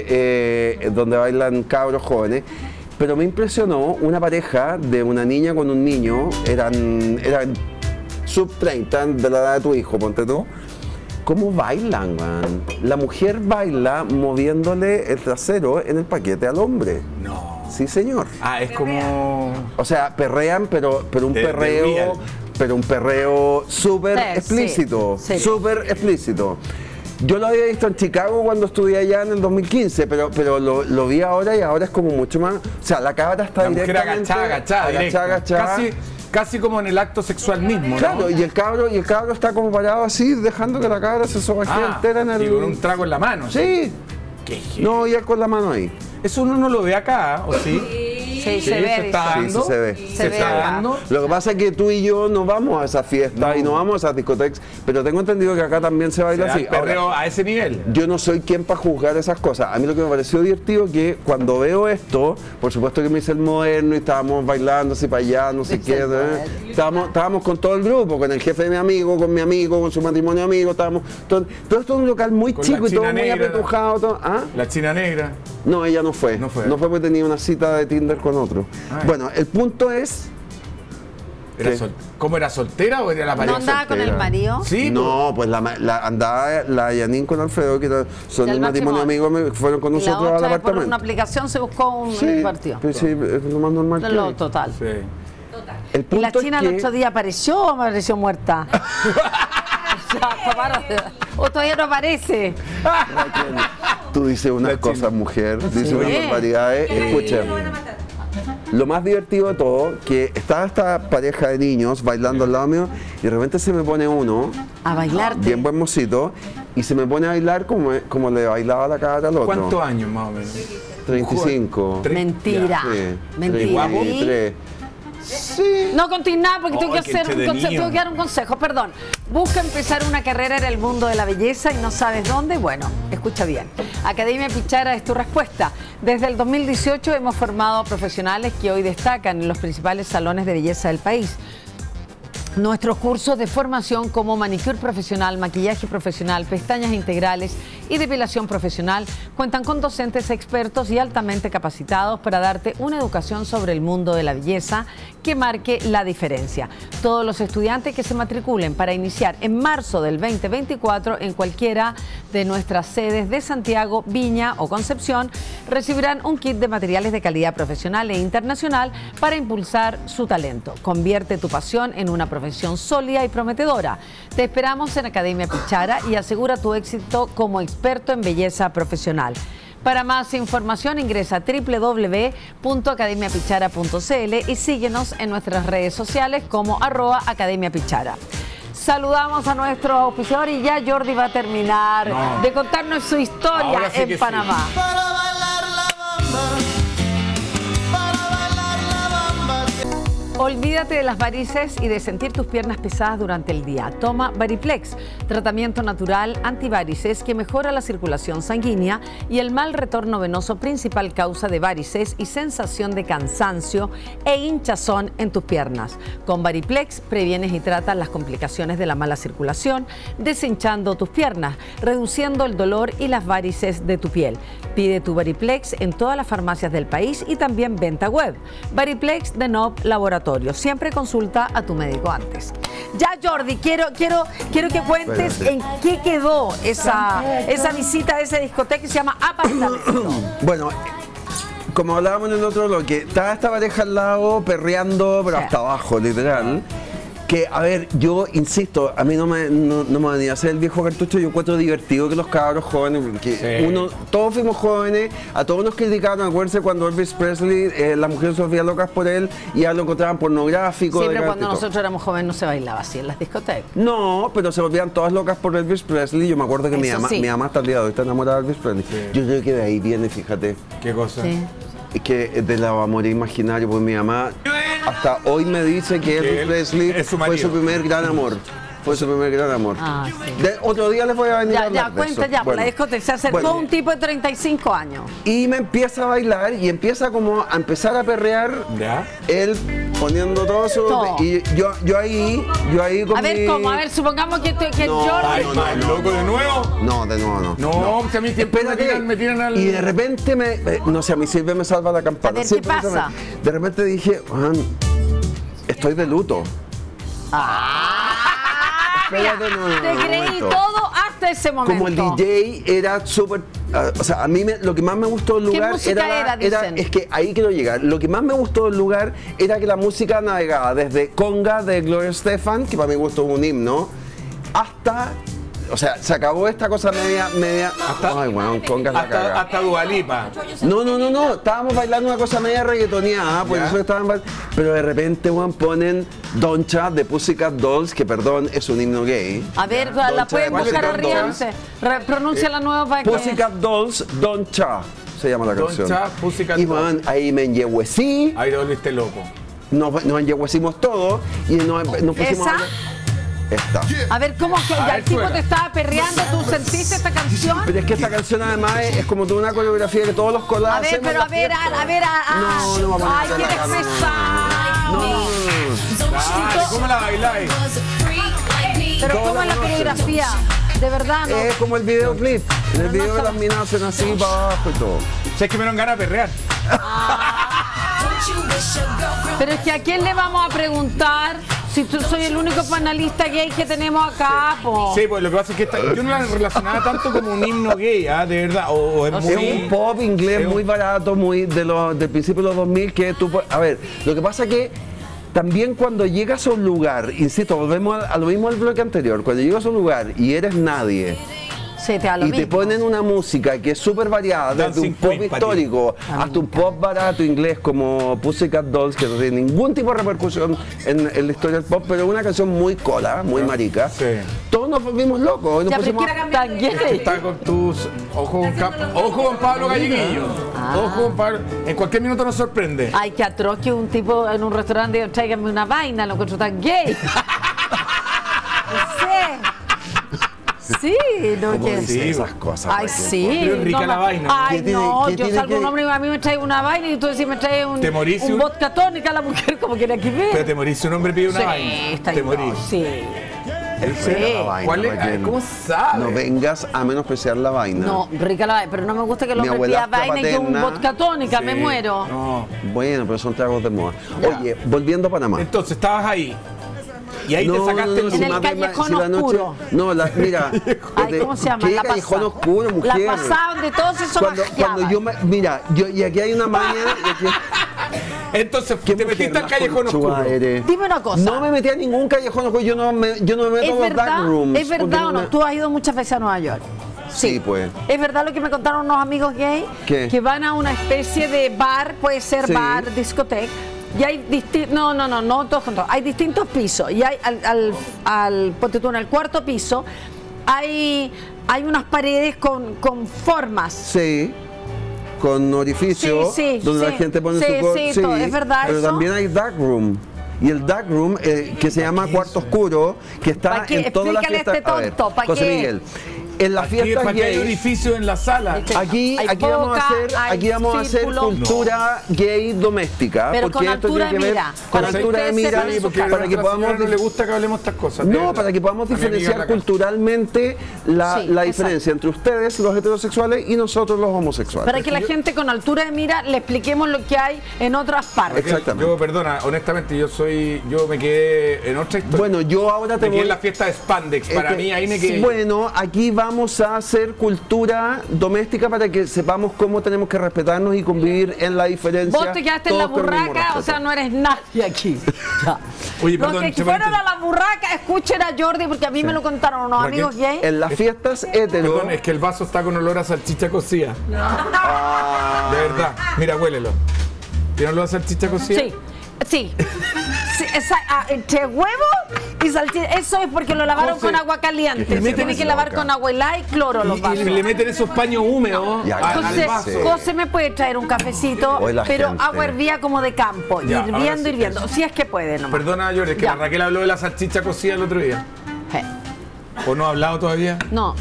donde bailan cabros jóvenes, pero me impresionó una pareja de una niña con un niño, eran sub 30 de la edad de tu hijo, ponte tú. ¿Cómo bailan, man? La mujer baila moviéndole el trasero en el paquete al hombre. No. Sí, señor. Ah, es como. O sea, perrean, pero un De perreo, real. pero un perreo súper Sí, explícito, sí. súper explícito. Yo lo había visto en Chicago cuando estudié allá en el 2015, pero lo vi ahora y ahora es como mucho más. O sea, la cabra está La mujer directamente agachada, directo. agachada. Casi como en el acto sexual mismo, ¿no? Claro, y el cabro está como parado así, dejando que la cabra se sobajee entera en el. Y con un trago en la mano. Sí. Qué heavy. No, y él con la mano ahí. Eso uno no lo ve acá, ¿o sí? sí, se ve. se está dice. Sí, dando. sí se ve. Se ve está acá. dando. Lo que pasa es que tú y yo no vamos a esas fiestas y no vamos a esas discotecas, pero tengo entendido que acá también se baila Se da así. el perreo Ahora, a ese nivel. yo no soy quien para juzgar esas cosas. A mí lo que me pareció divertido que cuando veo esto, por supuesto que me hice el moderno y estábamos bailando así para allá, no sé qué. Estábamos con todo el grupo, con el jefe de mi amigo, con su matrimonio de amigo, estábamos todo esto es un local muy Con chico la y todo china muy negra. apretujado. Todo. ¿Ah? La china negra. No, ella no fue. No fue. No fue porque tenía una cita de Tinder con otro. Ah. Bueno, el punto es. Era ¿Qué? ¿Cómo era soltera o era la ¿No pareja? andaba con el soltera. marido? Sí, No, pues andaba la Yanin con Alfredo, que son Del el matrimonio amigo, fueron con Y la nosotros al otra, por apartamento. una aplicación se buscó un Sí, partido. pues sí, es lo más normal que Lo hay. total. Sí. El ¿Y punto la china es el que otro día apareció o apareció muerta? O sea, o todavía no aparece. tú dices unas La cosas, china. mujer, dices Sí. unas barbaridades. Escucha, lo más divertido de todo, que estaba esta pareja de niños bailando al lado mío y de repente se me pone uno, A bailarte. bien buen mocito, y se me pone a bailar como le bailaba la cara al otro. ¿Cuántos años más o menos? 35. Mentira. Sí, Mentira. 33. Sí. No contéis nada porque tengo que Ay, qué hacer un consejo, entretenido. tengo que dar un consejo, perdón. Busca empezar una carrera en el mundo de la belleza y no sabes dónde. Bueno, escucha bien. Academia Pichara es tu respuesta. Desde el 2018 hemos formado a profesionales que hoy destacan en los principales salones de belleza del país. Nuestros cursos de formación como manicure profesional, maquillaje profesional, pestañas integrales y depilación profesional cuentan con docentes expertos y altamente capacitados para darte una educación sobre el mundo de la belleza que marque la diferencia. Todos los estudiantes que se matriculen para iniciar en marzo del 2024 en cualquiera de nuestras sedes de Santiago, Viña o Concepción recibirán un kit de materiales de calidad profesional e internacional para impulsar su talento. Convierte tu pasión en una profesión sólida y prometedora. Te esperamos en Academia Pichara y asegura tu éxito como experto en belleza profesional. Para más información ingresa a www.academiapichara.cl y síguenos en nuestras redes sociales como @academiapichara. Saludamos a nuestro auspiciador y ya Jordi va a terminar de contarnos su historia en Panamá. Para bailar la bamba, para bailar la bamba. Olvídate de las varices y de sentir tus piernas pesadas durante el día. Toma Variplex, tratamiento natural antivarices que mejora la circulación sanguínea y el mal retorno venoso, principal causa de varices y sensación de cansancio e hinchazón en tus piernas. Con Variplex previenes y tratas las complicaciones de la mala circulación, deshinchando tus piernas, reduciendo el dolor y las varices de tu piel. Pide tu Variplex en todas las farmacias del país y también venta web. Variplex de Nob Laboratorio. Siempre consulta a tu médico antes. Ya, Jordi, quiero que cuentes en qué quedó esa visita a esa discoteca que se llama Apartamento. Bueno, como hablábamos en el otro bloque, estaba esta pareja al lado perreando, pero hasta abajo, literal. Que, a ver, yo insisto, a mí no me venía a hacer el viejo cartucho. Yo encuentro divertido que los cabros jóvenes, porque todos fuimos jóvenes, a todos nos criticaron. Acuérdense cuando Elvis Presley, las mujeres se volvían locas por él y ya lo encontraban pornográfico. Siempre cuando nosotros éramos jóvenes no se bailaba así en las discotecas. No, pero se volvían todas locas por Elvis Presley. Yo me acuerdo que mi mamá hasta el día de hoy está enamorada de Elvis Presley. Sí. Yo creo que de ahí viene, fíjate. ¿Qué cosa? Sí. Es que del amor imaginario, pues mi mamá hasta hoy me dice que Elvis Presley fue su primer gran amor. Fue su primer gran amor. Ah, sí. Otro día les voy a venir a hablar de cuenta eso. ya, por la discoteca se acercó un tipo de 35 años. Y me empieza a bailar y empieza como a empezar a perrear. ¿Ya? Él poniendo todo su... Y yo ahí con A ver, ¿cómo? A ver, supongamos que No, Jordi... ¿Loco de nuevo? No, de nuevo no. No, si a mí siempre me tiran al... Y de repente no sé, a mí siempre me salva la campana. A ver, ¿qué pasa? De repente dije, estoy de luto. Espérate, te creí todo hasta ese momento. Como el DJ era súper... o sea, a mí lo que más me gustó del lugar era es que ahí quiero llegar. Lo que más me gustó del lugar era que la música navegaba desde Conga de Gloria Estefan, que para mí gustó un himno, hasta... O sea, se acabó esta cosa media... Ay, bueno, Conga es la caga. Hasta Dua Lipa. No. Estábamos bailando una cosa media reggaetoneada, por eso estaban... Pero de repente, weón, ponen Doncha de Pussycat Dolls, que perdón, es un himno gay. A ver, la pueden buscar a Riense. Pronuncia la nueva para que... Pussycat Dolls, Doncha se llama la canción. Doncha, Pussycat Y Dolls. man, ahí me enyehuecí. Ahí te volviste loco. Nos enyehuecimos todos y nos pusimos ¿Esa? Esta. A ver, ¿cómo que ya el tipo te estaba perreando? ¿Tú sentiste esta canción? Pero es que esta canción además es como toda una coreografía que todos los colas A ver, hacemos. pero a ver, No vamos a ay, poner qué la canción. pesado. ¿Cómo la bailáis? Pero ¿cómo es la coreografía? De verdad, ¿no? Es como el videoclip. En el video las minas hacen así para abajo y todo. Si es que me dieron ganas de perrear. Pero es que ¿a quién le vamos a preguntar si tú soy el único panelista gay que tenemos acá, po? Sí, pues lo que pasa es que yo no la relacionaba tanto como un himno gay, de verdad. O es muy... Es un pop inglés muy barato, muy del principio de los 2000 que tú... A ver, lo que pasa es que también cuando llegas a un lugar, insisto, volvemos a lo mismo del bloque anterior, cuando llegas a un lugar y eres nadie... Sí, te da lo y mismo. te ponen una música que es súper variada, desde un pop histórico hasta un pop barato inglés como Pussycat Dolls, que no tiene ningún tipo de repercusión en la historia del pop, pero es una canción muy cola, muy marica. Sí. Todos nos volvimos locos. Ya, pero quiero cambiar de gay. Está con tus... Ojo con Pablo Galleguillo. Ojo con Pablo. En cualquier minuto nos sorprende. Ay, qué atroz que un tipo en un restaurante diga, tráigame una vaina, lo encuentro tan gay. No sé. Sí, no ¿Cómo que dice esas cosas? Ay, sí. Pero es rica la vaina. Ay, ¿Qué no, tiene- yo qué salgo tiene un que- hombre y a mí me trae una vaina y tú decís me trae un, ¿Te morís un un- vodka tónica, la mujer como quiera que ver. Pero te morís si un hombre pide una Sí, vaina. está Te bien. morís. Sí. Espera la vaina, ¿Cuál es? Raquel. ¿Cómo sabe? No vengas a menospreciar la vaina. No, rica la vaina, pero no me gusta que el Mi hombre pida abuelastro vaina y yo un paterna. vodka tónica, me Sí. muero. No. Bueno, pero son tragos de moda. Ya. Oye, volviendo a Panamá. Entonces, estabas ahí. Y ahí te sacaste el En el más- callejón la noche- oscuro. No, mira. Ay, ¿cómo se llama? ¿Qué La callejón pasada. oscuro, mujer? La pasada donde todos esos Cuando yo mira, y aquí hay una maña. Entonces, te metiste al callejón oscuro. Dime una cosa. No me metí a ningún callejón oscuro, yo no me meto ¿Es a los dark rooms. ¿Es verdad porque o no? me- Tú has ido muchas veces a Nueva York. Sí, pues. ¿Es verdad lo que me contaron unos amigos gay? ¿Qué? Que van a una especie de bar, puede ser Sí. bar, discoteca, y hay distintos, no todos juntos, hay distintos pisos, y hay ponte tú, en el cuarto piso, hay unas paredes con formas. Sí. Con orificios Sí, sí, donde sí. la gente pone Sí, su cuerpo. sí, todo. ¿Es verdad pero eso? también hay dark room. Y el dark room, que se llama cuarto oscuro, que está ¿Pa' qué? en todas las Explícale a fiestas. este A ver, tonto, ¿pa' José qué? Miguel, en las fiestas ¿Para qué hay gay, orificio en la sala? aquí Hay vamos a boca, hacer, hay aquí vamos a hacer círculo. cultura gay doméstica, Pero porque con esto altura tiene que de ver mira, con para que altura de ustedes mira, sepan en su porque casa. para que a la señora podamos no le gusta que hablemos estas cosas. no, para que podamos A mi amiga en la diferenciar casa. culturalmente la, Sí, la exacto. diferencia entre ustedes, los heterosexuales, y nosotros, los homosexuales. Para que la gente con altura de mira le expliquemos lo que hay en otras partes. Exactamente. Yo, perdona, honestamente, yo me quedé en otra historia. Bueno, yo ahora te me quedé voy... en la fiesta de Spandex. Para Este, mí, ahí me quedé. Bueno, aquí vamos a hacer cultura doméstica para que sepamos cómo tenemos que respetarnos y convivir en la diferencia. Vos te quedaste en la todos con el mismo burraca, o respeto. sea, no eres nadie aquí. Ya. Oye, Los perdón, que se fueron me- a la burraca, escuchen a Jordi, porque a mí me lo contaron unos Raquel, amigos gay. En las fiestas hetero... Perdón, es que el vaso está con olor a salchicha cocida. De verdad. Mira, huélelo. ¿Tiene olor a salchicha cocida? Sí, sí. Sí, entre huevo y salchicha. Eso es porque lo lavaron José, con agua caliente. que Se meten tiene esa que lavar boca. con agua helada y cloro los Y vasos. le meten esos paños húmedos Ya, al José, vaso. José me puede traer un cafecito, Hoy la pero gente. agua hervía como de campo, Ya, ahora hirviendo, sí, hirviendo. eso. Si es que puede nomás. Perdona, Jordi, es que Ya. la Raquel habló de la salchicha cocida el otro día. ¿O no ha hablado todavía? No.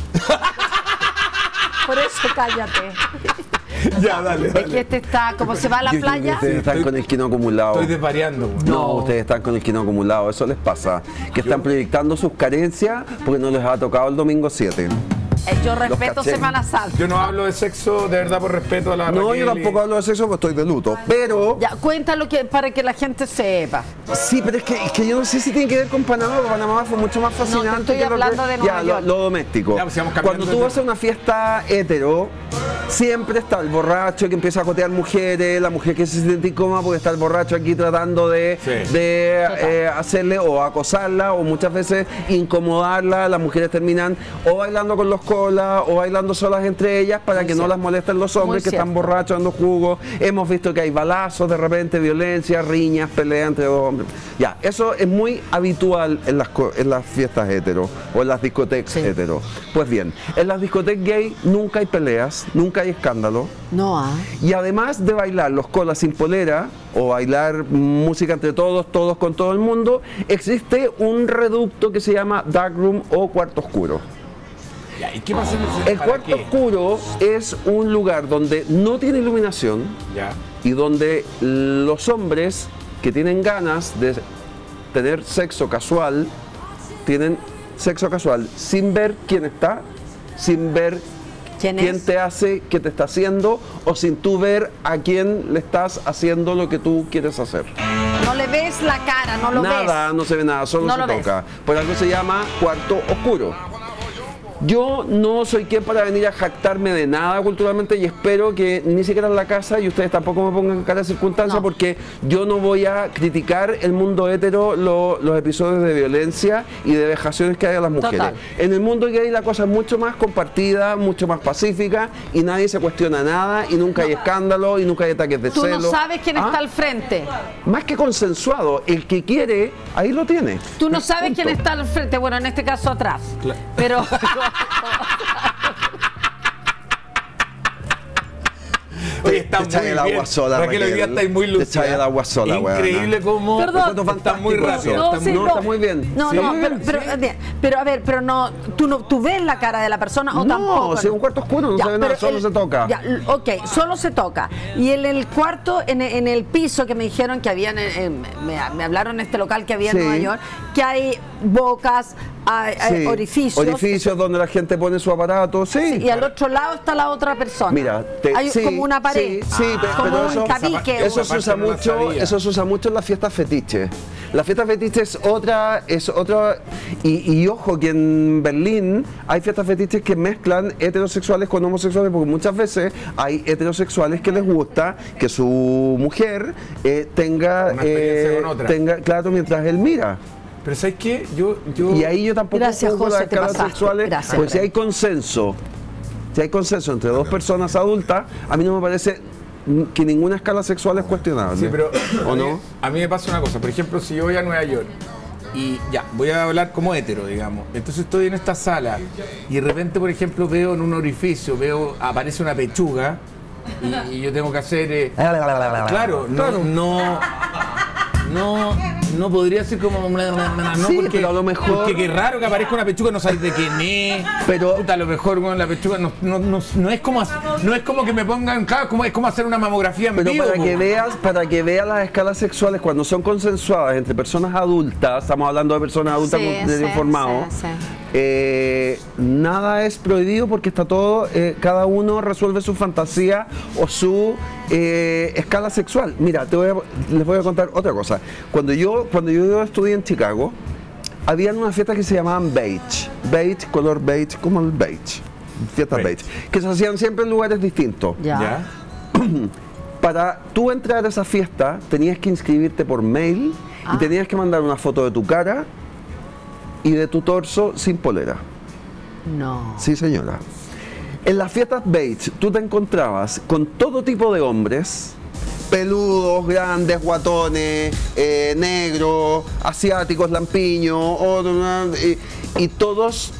Por eso cállate. Ya, dale, Es que este está, como se va a la Yo creo que playa. ustedes están con el quino acumulado. Estoy desvariando. güey. No, ustedes están con el quino acumulado, eso les pasa. Que están proyectando sus carencias porque no les ha tocado el domingo 7. Yo respeto caché. Semana Santa. Yo no hablo de sexo de verdad por respeto a la No, Raquel yo tampoco hablo de sexo porque estoy de luto. Pero, Ya, cuéntalo para que la gente sepa. sí, pero es que yo no sé si tiene que ver con Panamá, porque Panamá fue mucho más fascinante. estoy que lo que- hablando de Nueva ya, York. Lo doméstico. Ya, pues, sigamos cambiando Cuando de tú vas a una fiesta hetero, siempre está el borracho que empieza a cotear mujeres, la mujer que se siente incómoda porque está el borracho aquí tratando de, Sí. hacerle o acosarla o muchas veces incomodarla. Las mujeres terminan o bailando con los colas o bailando solas entre ellas para que no las molesten los hombres Muy que están cierto. borrachos, dando jugo. Hemos visto que hay balazos de repente, violencia, riñas, peleas entre dos hombres. Ya, eso es muy habitual en las fiestas hetero o en las discotecas hetero. Pues bien, en las discotecas gay nunca hay peleas, nunca hay escándalo. No, Y además de bailar los colas sin polera o bailar música entre todos, todos con todo el mundo, existe un reducto que se llama dark room o cuarto oscuro. Ya, ¿y qué pasa en ese El para cuarto qué? oscuro es un lugar donde no tiene iluminación Ya. y donde los hombres que tienen ganas de tener sexo casual, tienen sexo casual sin ver quién está, sin ver ¿quién quién es? te hace, qué te está haciendo, o sin tú ver a quién le estás haciendo lo que tú quieres hacer. No le ves la cara, no lo Nada, ves. no se ve nada, solo No se lo ves. toca. Por algo se llama cuarto oscuro. Yo no soy quien para venir a jactarme de nada culturalmente y espero que ni siquiera en la casa y ustedes tampoco me pongan cara de circunstancia No. porque yo no voy a criticar el mundo hetero, los episodios de violencia y de vejaciones que hay a las mujeres. Total. En el mundo gay la cosa es mucho más compartida, mucho más pacífica y nadie se cuestiona nada y nunca hay escándalo y nunca hay ataques de Tú celo. no sabes quién ¿Ah? está al frente. Más que consensuado, el que quiere, ahí lo tiene. Tú no sabes Punto. quién está al frente. Bueno, en este caso atrás. Pero. Oye, está Te echáis muy el agua bien. sola, Raquel, hoy día Raquel. estáis muy Te lúcida. echáis el agua sola, Increíble weona. cómo Perdón. está muy rápido. No, está sí, no, está muy bien. No, Sí. no, Muy pero, bien, pero, bien. Pero a ver, pero no, tú ves la cara de la persona o tampoco. No, si es un cuarto oscuro, no Ya, se ve nada, pero solo se toca. Ya, ok, solo se toca. Y en el cuarto, en el piso que me dijeron que había, me hablaron en este local que había en Sí. Nueva York, que hay bocas, Sí, orificios. orificios donde la gente pone su aparato, sí. Y al otro lado está la otra persona. Mira, hay sí, como una pared. Sí, como pero un eso, tabique. eso se usa Esa parte no la mucho, sabía. eso se usa mucho en las fiestas fetiches. La fiesta fetiche es otra, y ojo que en Berlín hay fiestas fetiches que mezclan heterosexuales con homosexuales, porque muchas veces hay heterosexuales que les gusta que su mujer tenga, Una experiencia con otra. claro, mientras él mira. Pero ¿sabes qué? Yo Y ahí yo tampoco Gracias, juzgo José, las te escalas pasaste. sexuales, Gracias, pues si Fred. hay consenso entre dos personas adultas, a mí no me parece que ninguna escala sexual es cuestionable. Sí, pero ¿O no? a mí me pasa una cosa. Por ejemplo, si yo voy a Nueva York y ya, voy a hablar como hetero, digamos. Entonces estoy en esta sala y de repente, por ejemplo, veo en un orificio, aparece una pechuga y yo tengo que hacer... claro, no podría ser como... No, Sí, porque, pero a lo mejor- porque qué raro que aparezca una pechuga, no sabes de quién es. Pero- Puta, a lo mejor con la pechuga no es como que me pongan... Claro, es como hacer una mamografía en Pero vivo. para que veas las escalas sexuales cuando son consensuadas entre personas adultas, estamos hablando de personas adultas Sí, con derecho sí, informado, sí, nada es prohibido porque está todo, cada uno resuelve su fantasía o su escala sexual. Mira, les voy a contar otra cosa. Cuando yo estudié en Chicago, habían unas fiestas que se llamaban beige, color beige, como el beige, fiestas beige, que se hacían siempre en lugares distintos. Ya. Para tú entrar a esa fiesta tenías que inscribirte por mail y tenías que mandar una foto de tu cara y de tu torso sin polera. No. Sí, señora. En las fiestas beige tú te encontrabas con todo tipo de hombres, peludos, grandes, guatones, negros, asiáticos, lampiños, y todos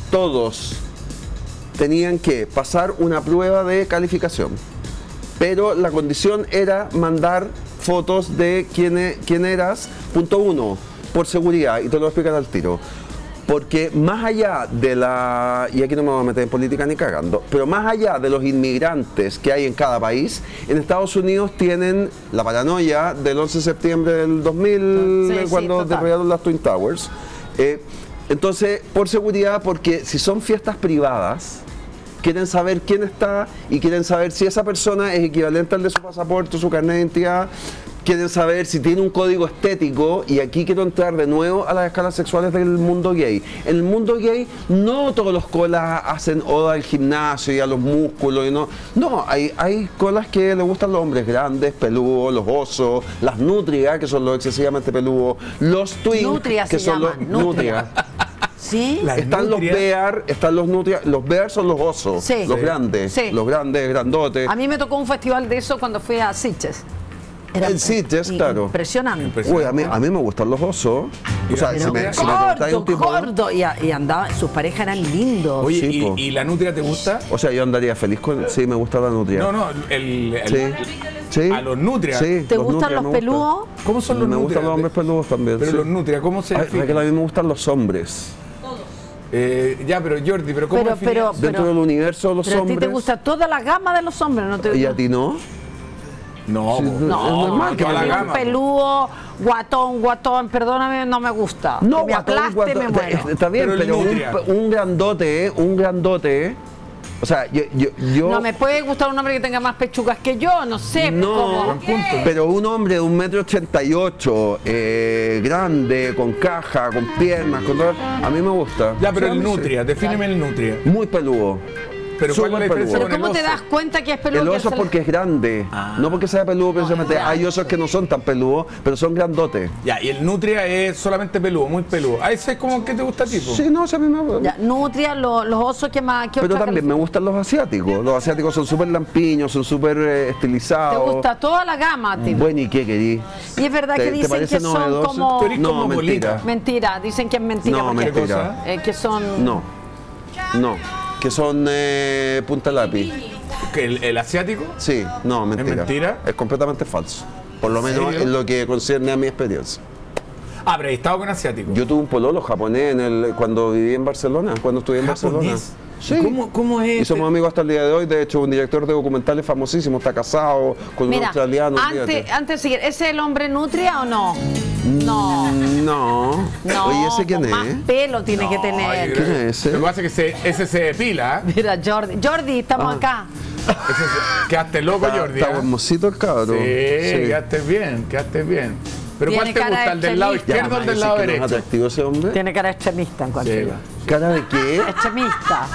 tenían que pasar una prueba de calificación. Pero la condición era mandar fotos de quién eras, punto uno, por seguridad, y te lo voy a explicar al tiro. Porque más allá de y aquí no me voy a meter en política ni cagando, pero más allá de los inmigrantes que hay en cada país, en Estados Unidos tienen la paranoia del 11 de septiembre del 2000, Sí, sí, cuando total. derribaron las Twin Towers. Entonces, por seguridad, porque si son fiestas privadas, quieren saber quién está y quieren saber si esa persona es equivalente al de su pasaporte, su carnet de identidad. Quieren saber si tiene un código estético, y aquí quiero entrar de nuevo a las escalas sexuales del mundo gay. En el mundo gay no todos los colas hacen oda al gimnasio y a los músculos, no, hay colas que le gustan los hombres grandes, peludos, los osos, las nutrias, que son los excesivamente peludos, los twins, Nutrias que se son llaman, los nutrias. nutrias. ¿Sí? La- Están los nutrias. bear, están los nutrias. Los bear son los osos, Sí. los Sí. grandes, Sí. los grandes, grandotes. A mí me tocó un festival de eso cuando fui a Sitges. Era En Sitges, claro. Impresionante. Uy, a mí me gustan los osos. O sea, si me trae un tipo... gordo. Y andaba, sus parejas eran lindos. Oye, Sí, po. ¿y la nutria te gusta? O sea, yo andaría feliz con... Sí, me gusta la nutria. No, Sí. a los nutrias. Sí, ¿Te los gustan nutrias los me gustan. peludos? ¿Cómo son los Me nutrias? gustan los hombres peludos también. Pero sí. los nutrias, ¿cómo se Ay, definen? Raquel, a mí me gustan los hombres. Ya, pero Jordi, ¿pero cómo Pero- definirías? pero- Dentro del universo de los Pero a hombres. ti te gusta toda la gama de los hombres, ¿no te ¿Y a ti no? No, Sí, po. es normal que toda la me un gama. peludo, guatón, perdóname, no me gusta. No, que me guatón, aplaste, guatón. me muero. Está bien, Pero el pero nutria. un grandote. O sea, yo No me puede gustar un hombre que tenga más pechugas que yo, no sé. No, ¿cómo? pero un hombre de 1,88 m, grande, con caja, con piernas, con todo, a mí me gusta. Ya, pero Sí, a el mí sí. nutria, defíneme el nutria. Muy peludo. Pero ¿cuál es la Súper diferencia peludo. Pero con el ¿cómo te oso? das cuenta que es peludo? El que oso se- porque es grande, no porque sea peludo precisamente. Hay osos que no son tan peludos, pero son grandotes. Ya, y el nutria es solamente peludo, muy peludo. Ah, ese es como que te gusta tipo. Sí, no, o sea, a mí me Ya, nutria, los osos que más. ¿qué Pero otra también me gustan los asiáticos. Los asiáticos son súper lampiños, son súper Te estilizados. gusta toda la gama, tío. Bueno, ¿y qué querís? Y es verdad que ¿Te dicen parece que son novedoso? como. Tú eres No, como mentira. bolita. Mentira, dicen que es mentira. No, porque- mentira. que son. No, que son punta lápiz. ¿Que el asiático? Sí, no, mentira. mentira? Es completamente falso. Por lo menos ¿Serio? en lo que concierne a mi experiencia. Ah, pero he estado con asiáticos. Yo tuve un pololo japonés cuando viví en Barcelona, cuando estuve en Barcelona. ¿Japonés? Sí. ¿Cómo es? Y somos amigos hasta el día de hoy. De hecho, un director de documentales famosísimo, está casado con un Mira, australiano. antes de seguir, ¿ese es el hombre nutria o no? No. No. No, Oye, ¿ese quién con más es? pelo tiene que tener. ¿Quién es ese? Lo que pasa es que ese se depila. Mira, Jordi. Jordi, estamos acá. Quedaste loco, Está, Jordi. está hermosito el cabrón. Sí, quedaste bien. ¿Pero Tiene cuál te cara gusta? de ¿El del lado extremista. izquierdo o el del lado ¿No es derecho? atractivo ese hombre? Tiene cara extremista en cuanto Sí, yo. va. ¿Cara de qué? Extremista.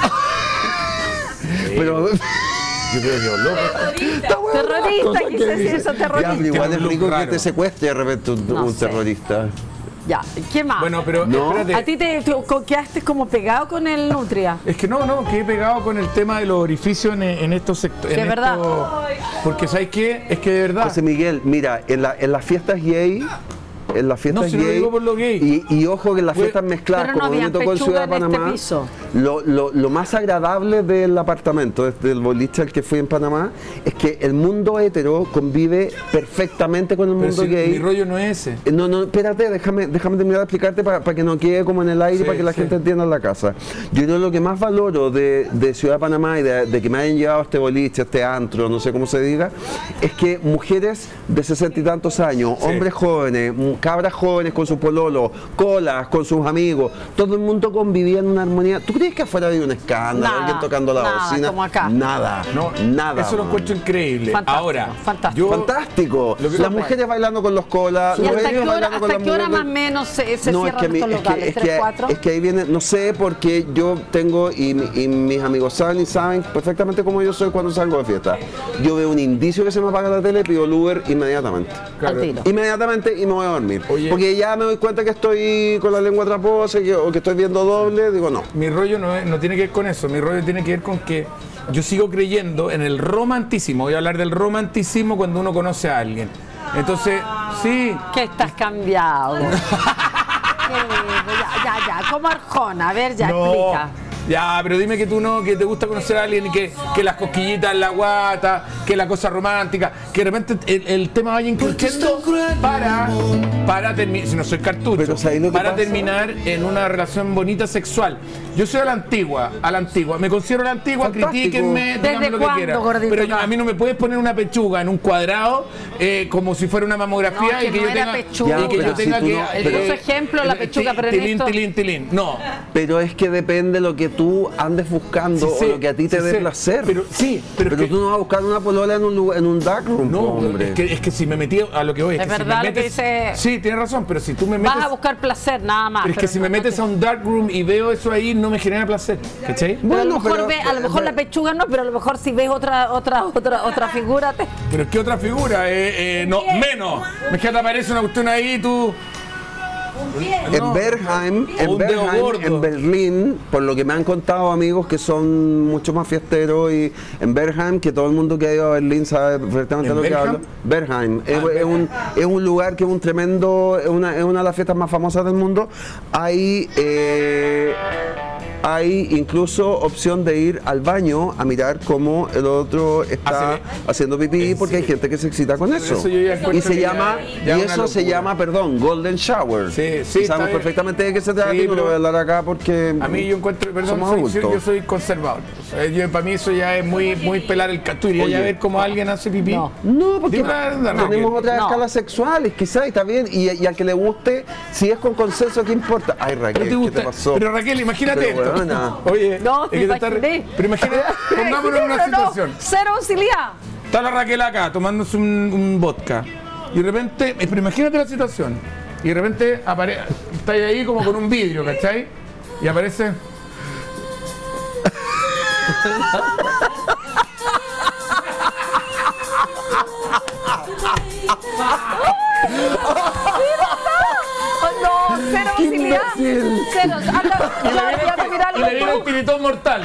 Pero... Yo creo que yo loco. Terrorista, quise decir eso, Ya, pero terrorista. igual es Un look rico que raro. te secuestre de repente un No sé. terrorista. Ya, ¿qué más? Bueno, pero No. espérate. ¿A ti te quedaste como pegado con el nutria? Es que no, quedé pegado con el tema de los orificios en estos sectores. Sí, es verdad. Porque ¿sabes qué? Es que de verdad. José Miguel, mira, en las fiestas gay, No, si lo digo por lo gay. y ojo que en las Pues, fiestas mezcladas, pero no como me habían tocó en Ciudad de pechuga en este Panamá, piso. lo más agradable del apartamento, desde el boliche al que fui en Panamá, es que el mundo hetero convive perfectamente con el Pero mundo si gay. mi rollo no es ese. No, espérate, déjame terminar de explicarte para que no quede como en el aire, Sí, para que la sí. gente entienda en la casa. Yo creo que lo que más valoro de Ciudad de Panamá y de que me hayan llevado a este boliche, a este antro, no sé cómo se diga, es que mujeres de 60 y tantos años, Sí. hombres jóvenes, cabras jóvenes con su pololo, colas con sus amigos, todo el mundo convivía en una armonía. ¿Tú crees que afuera había un escándalo, Nada, alguien tocando la nada, bocina? como acá. Nada, No, nada. Eso lo man. encuentro increíble. Fantástico, Ahora, fantástico. Fantástico. Lo que- Las mujeres bailando con los colas, ¿Y los hasta ellos qué hora, bailando con las mujeres. más o menos se No, es cierran que, a mí- estos locales? es, que, ¿3, 4? es que ahí viene, no sé, porque yo tengo, y mis amigos saben perfectamente cómo yo soy cuando salgo de fiesta. Yo veo un indicio que se me apaga la tele, pido el Uber inmediatamente. Al tiro. Inmediatamente y me voy a dormir. Oye. Porque ya me doy cuenta que estoy con la lengua traposa o que estoy viendo doble, digo no. mi rollo no tiene que ver con eso. Mi rollo tiene que ver con que yo sigo creyendo en el romanticismo. Voy a hablar del romanticismo cuando uno conoce a alguien. Entonces, sí. ¿Qué estás cambiado? Ya, como Arjona, a ver, ya, explica. Ya, pero dime que tú no, que te gusta conocer a alguien y que las cosquillitas en la guata, que la cosa romántica, que de repente el tema vaya increciendo para terminar, si no soy cartucho, Pero ¿sabes lo que para pasa? terminar en una relación bonita sexual. Yo soy a la antigua, me considero a la antigua, Fantástico. critíquenme, díganme ¿Desde lo que cuándo, quieran. gordito, Pero acá? a mí no me puedes poner una pechuga en un cuadrado como si fuera una mamografía No, que y que no yo era tenga, pechuga. y que Ya, yo pero tenga si tú que... no- Él puso ejemplo la pechuga, pero en tilín, esto... tilín. No. Pero es que depende lo que tú andes buscando Sí o sé, lo que a ti te sí dé sé, placer. pero es que- tú no vas a buscar una polola en un darkroom, No, hombre. es que si me metí a lo que voy. Es que si verdad me lo que dice- Sí, tienes razón, pero si tú me metes. Vas a buscar placer, nada más. Pero es que si me metes a un dark room y veo eso ahí, no me genera placer. ¿Cachai? Pero Bueno, a lo mejor, pero- a lo mejor la pechuga no, pero a lo mejor si ves otra figura, Pero es que otra figura, no, menos. Es que te aparece una cuestión ahí, tú. En Bergheim, Un dedo gordo. en Berlín, por lo que me han contado amigos que son mucho más fiesteros, y en Bergheim, que todo el mundo que ha ido a Berlín sabe perfectamente ¿En lo que Bergheim? hablo. Bergheim, es un lugar que es un tremendo, es una de las fiestas más famosas del mundo. Hay incluso opción de ir al baño a mirar cómo el otro está Hace- haciendo pipí, porque hay gente que se excita con eso. eso yo ya encuentro Y se que llama, ya y una eso se locura. llama, perdón, Golden Shower. Sí, Y está sabemos bien. perfectamente de qué se trata, Sí, y no lo pero voy a hablar acá porque A mí yo encuentro, perdón, somos yo adultos. soy conservador. O sea, para mí eso ya es muy pelar el tú irías Oye. a ver cómo alguien hace pipí. No. No, porque Dime la verdad, Raquel. tenemos otras No. escalas sexuales, quizás, y está bien, y al que le guste, si es con consenso, ¿qué importa? Ay, ¿No Raquel, te ¿qué gusta? te pasó? Pero Raquel, imagínate Pero, esto. weona. Oye, No, es te que te está- imaginé. pero imagínate, pongámonos en una situación. Cero auxiliar. Está la Raquel acá tomándose un vodka. Y de repente, pero imagínate la situación. Y de repente está ahí como con un vidrio, ¿cachai? Y aparece. Oh, no, cero auxiliar. imbécil! Cero. Anda, ya te mira Y le viene el algo tú. tiritón mortal.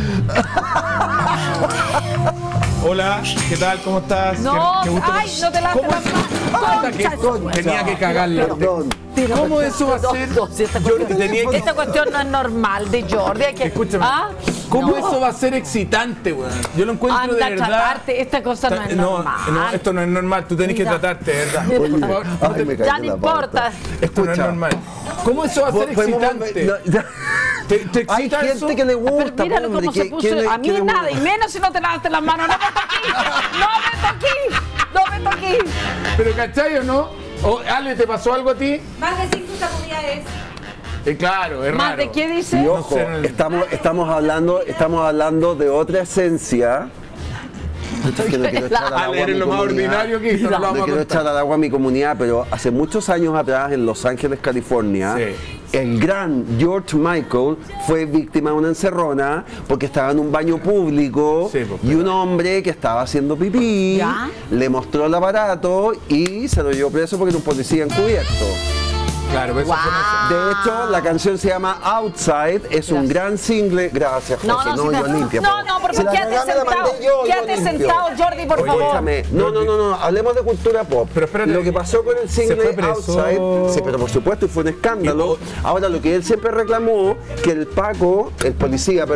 Hola, ¿qué tal? ¿Cómo estás? No, Qué gusto. ay, no te laves ¿Cómo las es? manos. Anda, que Concha. tenía que cagarla. Perdón. ¿Cómo eso va a ser? No, si esta Yo cuestión- tenía que- esta cuestión no es normal de Jordi. Hay que, Escúchame. ¿Ah? ¿Cómo eso va a ser excitante, weón? Yo lo encuentro Anda de a verdad. tratarte, esta cosa no es normal. No, esto no es normal, tú tenés que Mira. tratarte, de verdad. Oye, Por favor, no ay, te- me caí Ya en no la importa. pauta. esto no es Escucha, normal. ¿Cómo eso va a ser podemos excitante? volver- no, ya. ¿Te Hay excita gente eso? que le Pero gusta, míralo hombre, cómo se que- puso. que le- A mí que le nada, gusta. y menos si no te lavaste las manos. No me toquís. No me toquís. No me toquís. Pero ¿cachai o no? O, Ale, ¿te pasó algo a ti? Más de 50 comunidades. Claro, es ¿Más raro. de qué dice? Y ojo, No sé, estamos hablando de otra esencia. Pucha, es que no quiero echar al agua Ale, a eres mi lo más comunidad. ordinario que hizo, no lo No vamos a quiero contar. echar al agua a mi comunidad, pero hace muchos años atrás, en Los Ángeles, California, Sí. el gran George Michael fue víctima de una encerrona porque estaba en un baño público Sí, pues, y un hombre que estaba haciendo pipí ¿Ya? le mostró el aparato y se lo llevó preso porque era un policía encubierto. Claro, pues eso fue De hecho, la canción se llama Outside, es un gran single. Gracias, José. No, no, si yo te- limpia. no, por Si la favor, quédate cagada me la sentado. mandé yo Quédate limpio. sentado, Jordi, por favor. Escúchame, no, hablemos de cultura pop. Pero espérate, lo que pasó con el ¿se single fue preso? Outside, sí, pero por supuesto, y fue un escándalo. Ahora, lo que él siempre reclamó, que el policía,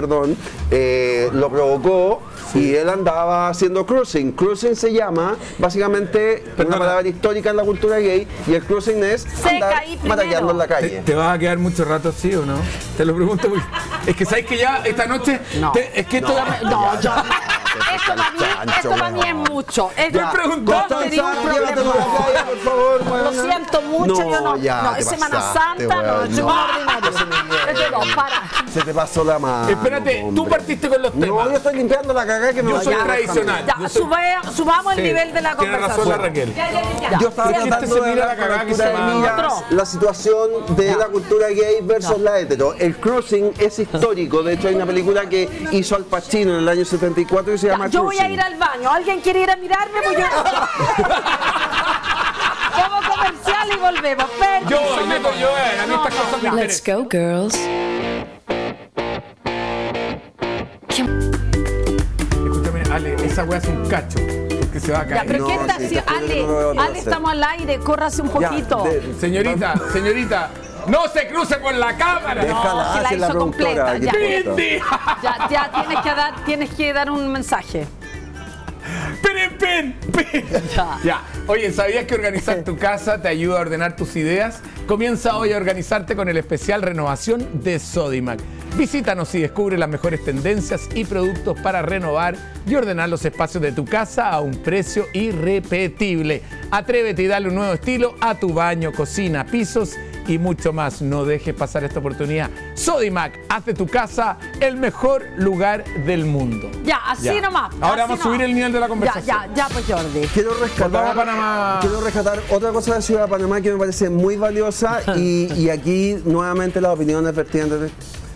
lo provocó y él andaba haciendo cruising. Cruising se llama, básicamente, una palabra histórica en la cultura gay, y el cruising es andar caí primero. mataqueando en la ¿Te, calle. te vas a quedar mucho rato así o no? Te lo pregunto porque es que sabes que ya esta noche No. es que esto No, yo. Esto para mí es mucho. Esto Ya, Constanza, te digo un Constanza, llévatelo problema. a la calle, por favor, Lo buena. siento mucho, yo no. ya No, te es Semana pasaste, Santa, no, weón, es un ordinario. Este no, para. Se te pasó la mano. Espérate, tú hombre. partiste con los temas. No, yo estoy limpiando la cagada que me Yo va a soy quedar. tradicional. Ya, Yo soy- subamos el Sí, nivel de la tiene razón conversación. la Raquel. Yo estaba Sí, tratando se de mira ver la cagada que se de llama- miras Otro. la situación de la cultura gay versus la hetero. El cruising es histórico. De hecho, hay una película que hizo Al Pacino en el año 74 que se llama Yo voy a Cruising. ir al baño. ¿Alguien quiere ir a mirarme? Pues yo. Como comercial y volvemos. Yo, Permiso, me voy. a mí estas cosas me Let's interesan. go, girls. Escúchame, Ale, esa weá es un cacho. Porque se va a Ya, caer. pero No, ¿qué está sí, te haciendo? juro que no lo voy a Ale, hacer. estamos al aire. Córrase un Ya, poquito. Señorita, no se cruce por la cámara. Déjala, si la hace la hizo productora. completa, ¿qué ya. importa? Pindi. Ya tienes que dar un mensaje. Pin. Ya. Ya. Oye, ¿sabías que organizar tu casa te ayuda a ordenar tus ideas? Comienza hoy a organizarte con el especial Renovación de Sodimac. Visítanos y descubre las mejores tendencias y productos para renovar y ordenar los espacios de tu casa a un precio irrepetible. Atrévete y dale un nuevo estilo a tu baño, cocina, pisos y mucho más. No dejes pasar esta oportunidad. Sodimac, haz de tu casa el mejor lugar del mundo. Ya, así Ya. nomás. Ahora así vamos a subir nomás. el nivel de la conversación. Ya, pues Jordi. Quiero Volvamos a Panamá. rescatar otra cosa de la ciudad de Panamá que me parece muy valiosa y aquí nuevamente las opiniones vertientes.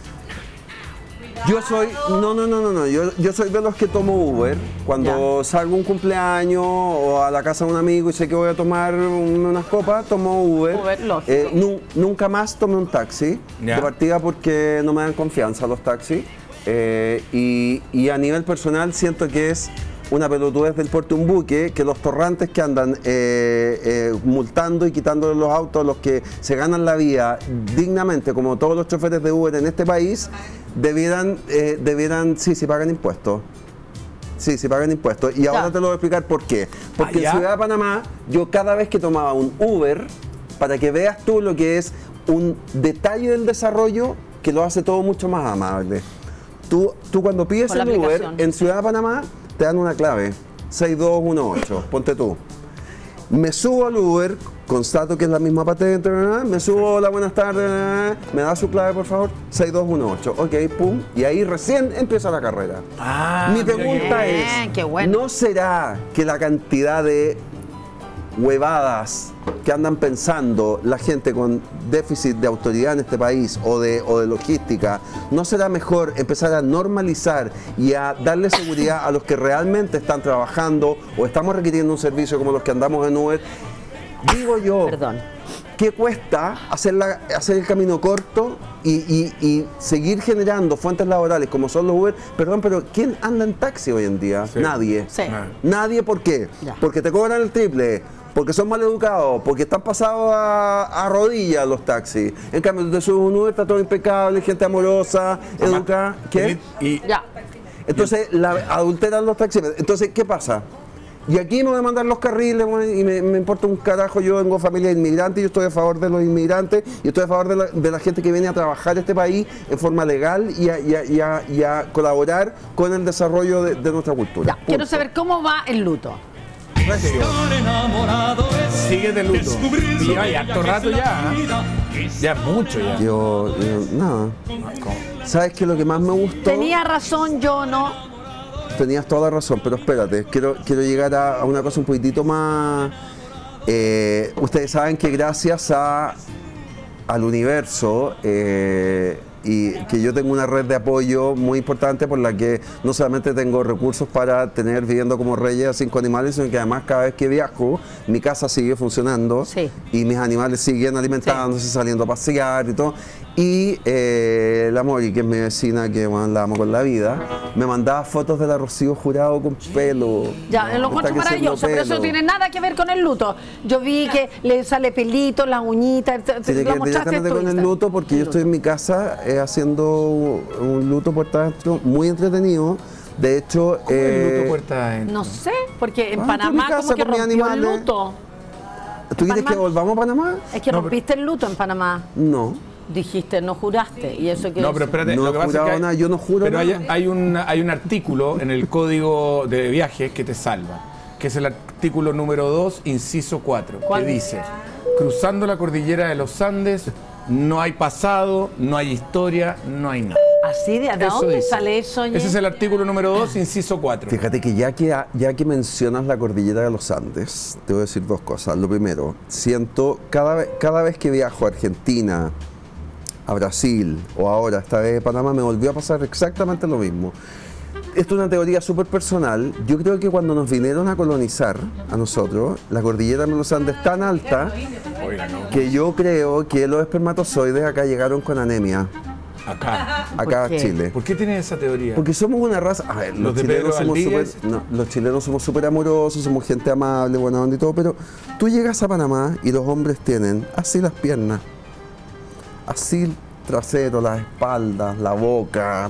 Yo soy, yo soy de los que tomo Uber cuando salgo a un cumpleaños o a la casa de un amigo y sé que voy a tomar unas copas, tomo Uber. Uber, lógico. Nunca más tomé un taxi, Ya. de partida porque no me dan confianza los taxis y a nivel personal siento que es una pelotudez del porte un buque, que los torrantes que andan multando y quitándole los autos a los que se ganan la vida dignamente, como todos los choferes de Uber en este país, debieran sí pagan impuestos. Sí, pagan impuestos. Y ahora Ya. te lo voy a explicar por qué. Porque ¿ya? en Ciudad de Panamá, yo cada vez que tomaba un Uber, para que veas tú lo que es un detalle del desarrollo que lo hace todo mucho más amable. Tú cuando pides Con la el Uber aplicación. en Ciudad de Panamá, te dan una clave, 6218, ponte tú. Me subo al Uber, constato que es la misma patente, me subo, hola, buenas tardes, me da su clave, por favor, 6218, ok, pum, y ahí recién empieza la carrera. Mi mira pregunta qué es, qué bueno. ¿no será que la cantidad de huevadas que andan pensando la gente con déficit de autoridad en este país o de logística, no será mejor empezar a normalizar y a darle seguridad a los que realmente están trabajando o estamos requiriendo un servicio como los que andamos en Uber? Digo yo, Perdón. ¿qué cuesta hacer el camino corto y seguir generando fuentes laborales como son los Uber? Perdón, pero ¿quién anda en taxi hoy en día? Sí. Nadie. Sí. Nadie, ¿por qué? Ya. Porque te cobran el triple. porque son mal educados, porque están pasados a rodillas los taxis. En cambio, tú te subes un Uber, está todo impecable, gente amorosa, educada. ¿Qué? Ya. Entonces, adulteran los taxis. Entonces, ¿qué pasa? Y aquí me voy a mandar los carriles y me importa un carajo. Yo vengo de familia inmigrante, yo estoy a favor de los inmigrantes y estoy a favor de la gente que viene a trabajar este país en forma legal y a colaborar con el desarrollo de nuestra cultura. Ya, quiero saber cómo va el luto. Sigue de luto. Y hay harto rato ya. Ya mucho ya. Yo nada. ¿Sabes qué? Lo que más me gustó... Tenía razón, yo no. Tenías toda la razón, pero espérate, quiero llegar a una cosa un poquitito más... ustedes saben que gracias al universo y que yo tengo una red de apoyo muy importante por la que no solamente tengo recursos para tener viviendo como reyes a 5 animales, sino que además cada vez que viajo, mi casa sigue funcionando y mis animales siguen alimentándose, saliendo a pasear y todo. Y la Mori, que es mi vecina, que bueno, la amo con la vida, me mandaba fotos de la Rocío Jurado con pelo. Ya, lo encuentro maravilloso, pero eso no tiene nada que ver con el luto. Yo vi que le sale pelito, las uñitas, tiene que ver directamente con el luto, porque yo estoy en mi casa haciendo un luto puerta adentro muy entretenido. De hecho, ¿cómo el luto puerta adentro? No sé, porque en Panamá como que rompió el luto. ¿Tú quieres que volvamos a Panamá? Es que rompiste el luto en Panamá. No. Dijiste, no juraste, y eso que no, pero espérate, no lo que pasa es que nada, yo no juro pero nada. hay un artículo en el código de viajes que te salva, que es el artículo número 2, inciso 4, que dice: cruzando la cordillera de los Andes, no hay pasado, no hay historia, no hay nada. ¿Así? ¿De dónde sale eso? Ese es el artículo número 2, inciso 4. Fíjate que ya que mencionas la cordillera de los Andes, te voy a decir dos cosas. Lo primero, siento cada vez que viajo a Argentina, a Brasil o ahora esta vez a Panamá, me volvió a pasar exactamente lo mismo. Esto es una teoría súper personal. Yo creo que cuando nos vinieron a colonizar a nosotros, la cordillera de los Andes es tan alta que yo creo que los espermatozoides acá llegaron con anemia. Acá a Chile. ¿Por qué tienes esa teoría? Porque somos una raza... A ver, los chilenos somos súper amorosos, somos gente amable, buena onda y todo, pero tú llegas a Panamá y los hombres tienen así las piernas, así el trasero, las espaldas, la boca.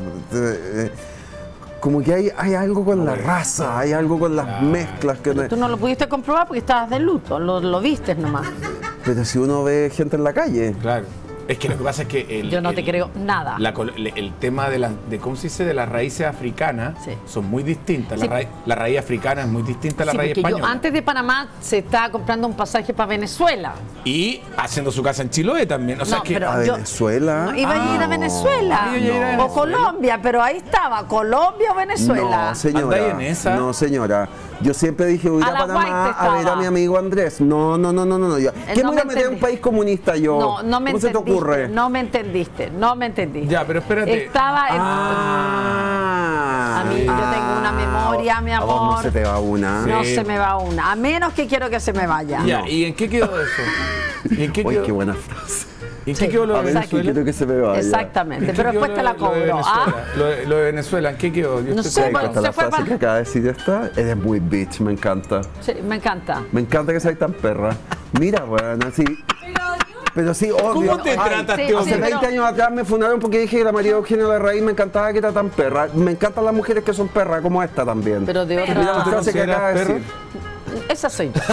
Como que hay algo con la raza, hay algo con las mezclas. Que tú no lo pudiste comprobar porque estabas de luto, lo viste nomás. Pero si uno ve gente en la calle. Claro. Es que lo que pasa es que yo no te creo nada. El tema de ¿cómo se dice? De las raíces africanas son muy distintas. Sí. La raíz africana es muy distinta a la raíz española. Yo antes de Panamá se estaba comprando un pasaje para Venezuela. Y haciendo su casa en Chiloé también. O sea, no, que ¿A Venezuela? No, iba a ir a Venezuela. O Colombia, pero ahí estaba, Colombia o Venezuela. No, señora. ¿Andáis en esa? No, señora. Yo siempre dije, voy a ir a Panamá a ver a mi amigo Andrés. No. ¿Qué me voy a meter en un país comunista yo? No me ¿Cómo se te ocurre? No me entendiste. Ya, pero espérate. Estaba a mí, yo tengo una memoria, mi amor. ¿A vos no se te va una? No se me va una. A menos que quiero que se me vaya. Ya, ¿y en qué quedó eso? Uy, qué buena frase. ¿Y en qué quedó lo de Venezuela? Quiero que se me vaya. Exactamente, pero después te la cobro. Lo de Venezuela, ¿en qué quedó? No sé, bueno, la frase que acaba de decir esta, eres muy bitch, me encanta. Sí, me encanta. Me encanta que seas tan perra. Mira, bueno, sí. Pero sí, obvio. ¿Cómo te tratas, tío? Hace 20 años atrás me fundaron porque dije que la María Eugenia Larraín me encantaba que era tan perra. Me encantan las mujeres que son perras, como esta también. Pero de otra... Mira la frase que acaba de decir. Esa soy yo.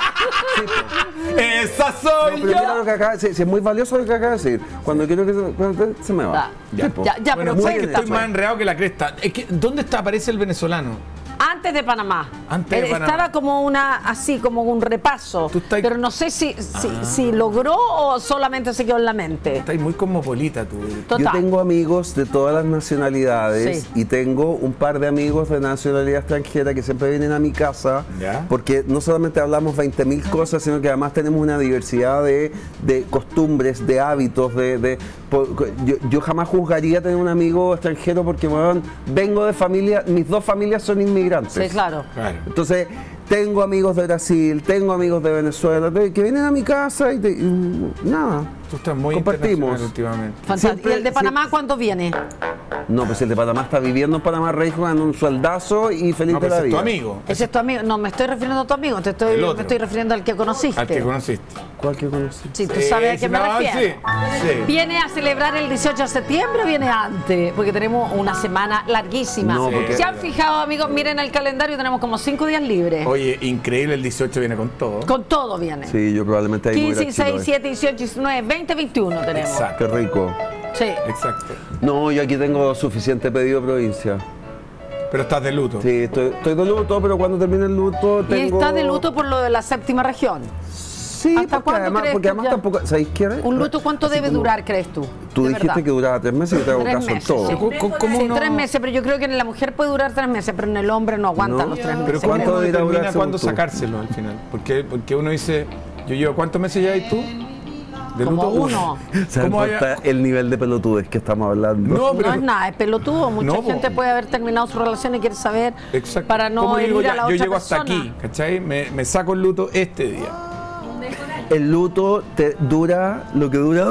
¡Esa soy pero mira lo que acaba de decir. Es muy valioso lo que acaba de decir. Cuando quiero que se me va. Ya, bueno, pero estoy más enredado que la cresta. Es que, ¿dónde aparece el venezolano? Antes de Panamá. Panamá. Estaba como como un repaso. Pero no sé si logró o solamente se quedó en la mente. Estás muy cosmopolita tú. Total. Yo tengo amigos de todas las nacionalidades y tengo un par de amigos de nacionalidad extranjera que siempre vienen a mi casa porque no solamente hablamos 20.000 cosas, sino que además tenemos una diversidad de costumbres, de hábitos, yo jamás juzgaría tener un amigo extranjero porque bueno, vengo de familia, mis dos familias son inmigrantes. Sí, claro. Entonces, tengo amigos de Brasil, tengo amigos de Venezuela, que vienen a mi casa y nada. Tú estás muy compartimos últimamente. Fantástico. ¿Y el de Panamá cuándo viene? No, pues el de Panamá está viviendo en Panamá, Rey, ganando un sueldazo y feliz No, de pero la ese es tu vida. amigo. Ese es tu amigo. No, me estoy refiriendo a tu amigo. El Me otro. estoy refiriendo al que conociste. Al que conociste. ¿Cuál que conocí? Sí, tú sabes a qué me no, refiero. sí. ¿Viene a celebrar el 18 de septiembre o viene antes? Porque tenemos una semana larguísima. No, porque- ¿Se han fijado, amigos? Miren el calendario, tenemos como 5 días libres. Oye, increíble, el 18 viene con todo. Con todo viene. Sí, yo probablemente ahí me 15, hubiera 16, hecho, 17, 18, 19, 20, 21 tenemos. Exacto. Qué rico. Sí. Exacto. No, yo aquí tengo suficiente pedido de provincia. Pero estás de luto. Sí, estoy de luto, pero cuando termine el luto Y tengo... está de luto por lo de la séptima región. Sí, ¿Hasta porque cuándo además, crees porque tú además ya? tampoco... ¿Sabéis qué? ¿Un luto cuánto Así debe como- durar, crees tú? Tú De dijiste verdad. que duraba 3 meses y te hago 3 caso en meses, todo. sí. ¿Cómo Sí, no? 3 meses, pero yo creo que en la mujer puede durar 3 meses, pero en el hombre no aguanta No. los 3 Pero meses. ¿cuánto ¿cuándo debería durar determina según cuándo tú? sacárselo al final? Porque uno dice, yo llevo, ¿cuántos meses llevas tú? ¿De Como luto? uno. ¿Sabes ¿Cómo cuál haya- está el nivel de pelotudez que estamos hablando? No, pero... No es nada, es pelotudo. Mucha No, po. gente puede haber terminado su relación y quiere saber Exacto. para no ¿Cómo digo herir a ya? la Yo otra llego hasta persona. aquí, ¿cachai? Me saco el luto este día. El luto te dura lo que dura.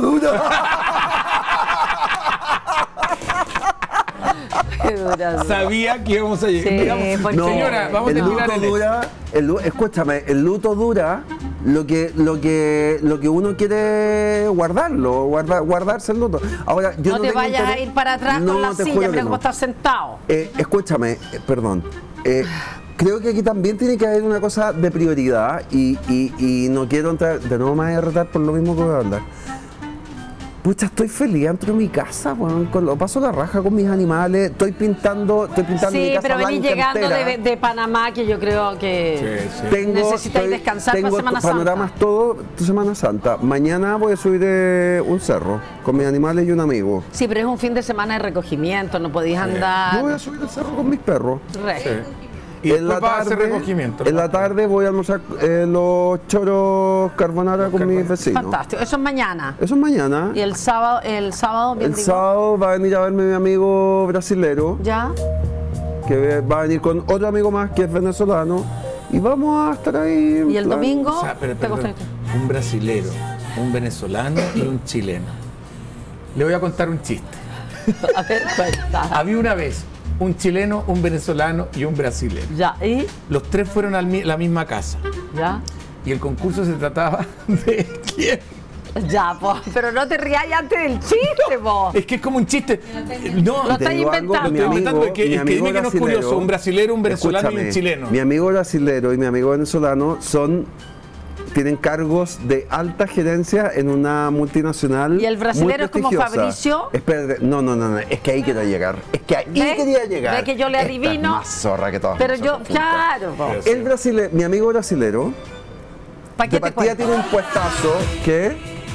Qué dura. Sabía que íbamos a llegar. Sí, Digamos, porque- No, señora, vamos a el terminar luto el... dura, escúchame, el luto dura lo que uno quiere guardarlo, guardarse el luto. Ahora, yo No no te tengo vayas a interés- ir para atrás No, con la te silla, juro que mira cómo no. estás sentado. Escúchame, perdón. Creo que aquí también tiene que haber una cosa de prioridad y no quiero entrar, de nuevo me voy a retar por lo mismo que voy a hablar. Pucha, estoy feliz dentro de mi casa, weón, lo paso la raja con mis animales, estoy pintando mi Sí, casa pero venís blanca llegando entera. de Panamá, que yo creo que Sí, sí. necesitáis descansar para tengo Semana Santa. panoramas todo tu Semana Santa. Mañana voy a subir un cerro con mis animales y un amigo. Sí, pero es un fin de semana de recogimiento, no podéis andar. Yo voy a subir el cerro con mis perros. Re. Sí. Y después va a hacer recogimiento. En la tarde voy a almorzar los choros carbonara con mis vecinos. Fantástico. Eso es mañana. Eso es mañana. Y el sábado, bien El digo. sábado va a venir a verme mi amigo brasilero, ¿Ya? que va a venir con otro amigo más que es venezolano. Y vamos a estar ahí. en ¿Y el plan- domingo? O sea, pero, te perdón, gusta- un brasilero, un venezolano y un chileno. Le voy a contar un chiste. A ver, cuenta. Había una vez un chileno, un venezolano y un brasilero. Ya, ¿y? Los tres fueron a la misma casa. ¿Ya? Y el concurso se trataba de quién. Ya, pues. Pero no te rías antes del chiste, vos. Es que es como un chiste. No, Lo Te estás digo algo, inventando. mi Estoy inventando, amigo- es que mi amigo dime que no es brasilero- curioso, un brasilero, un venezolano y un Escúchame, chileno. Mi amigo brasilero y mi amigo venezolano tienen cargos de alta gerencia en una multinacional. ¿Y el brasilero muy es como prestigiosa. Fabricio? Espérate, no, es que ahí quiero llegar. Es que ahí ¿Ve? quería llegar. ¿Ve que yo le Esta adivino? es más zorra que todas Pero yo, nosotras juntas. claro, vos. El brasilero, mi amigo brasilero, ¿Para qué de te partida cuento? tiene un puestazo que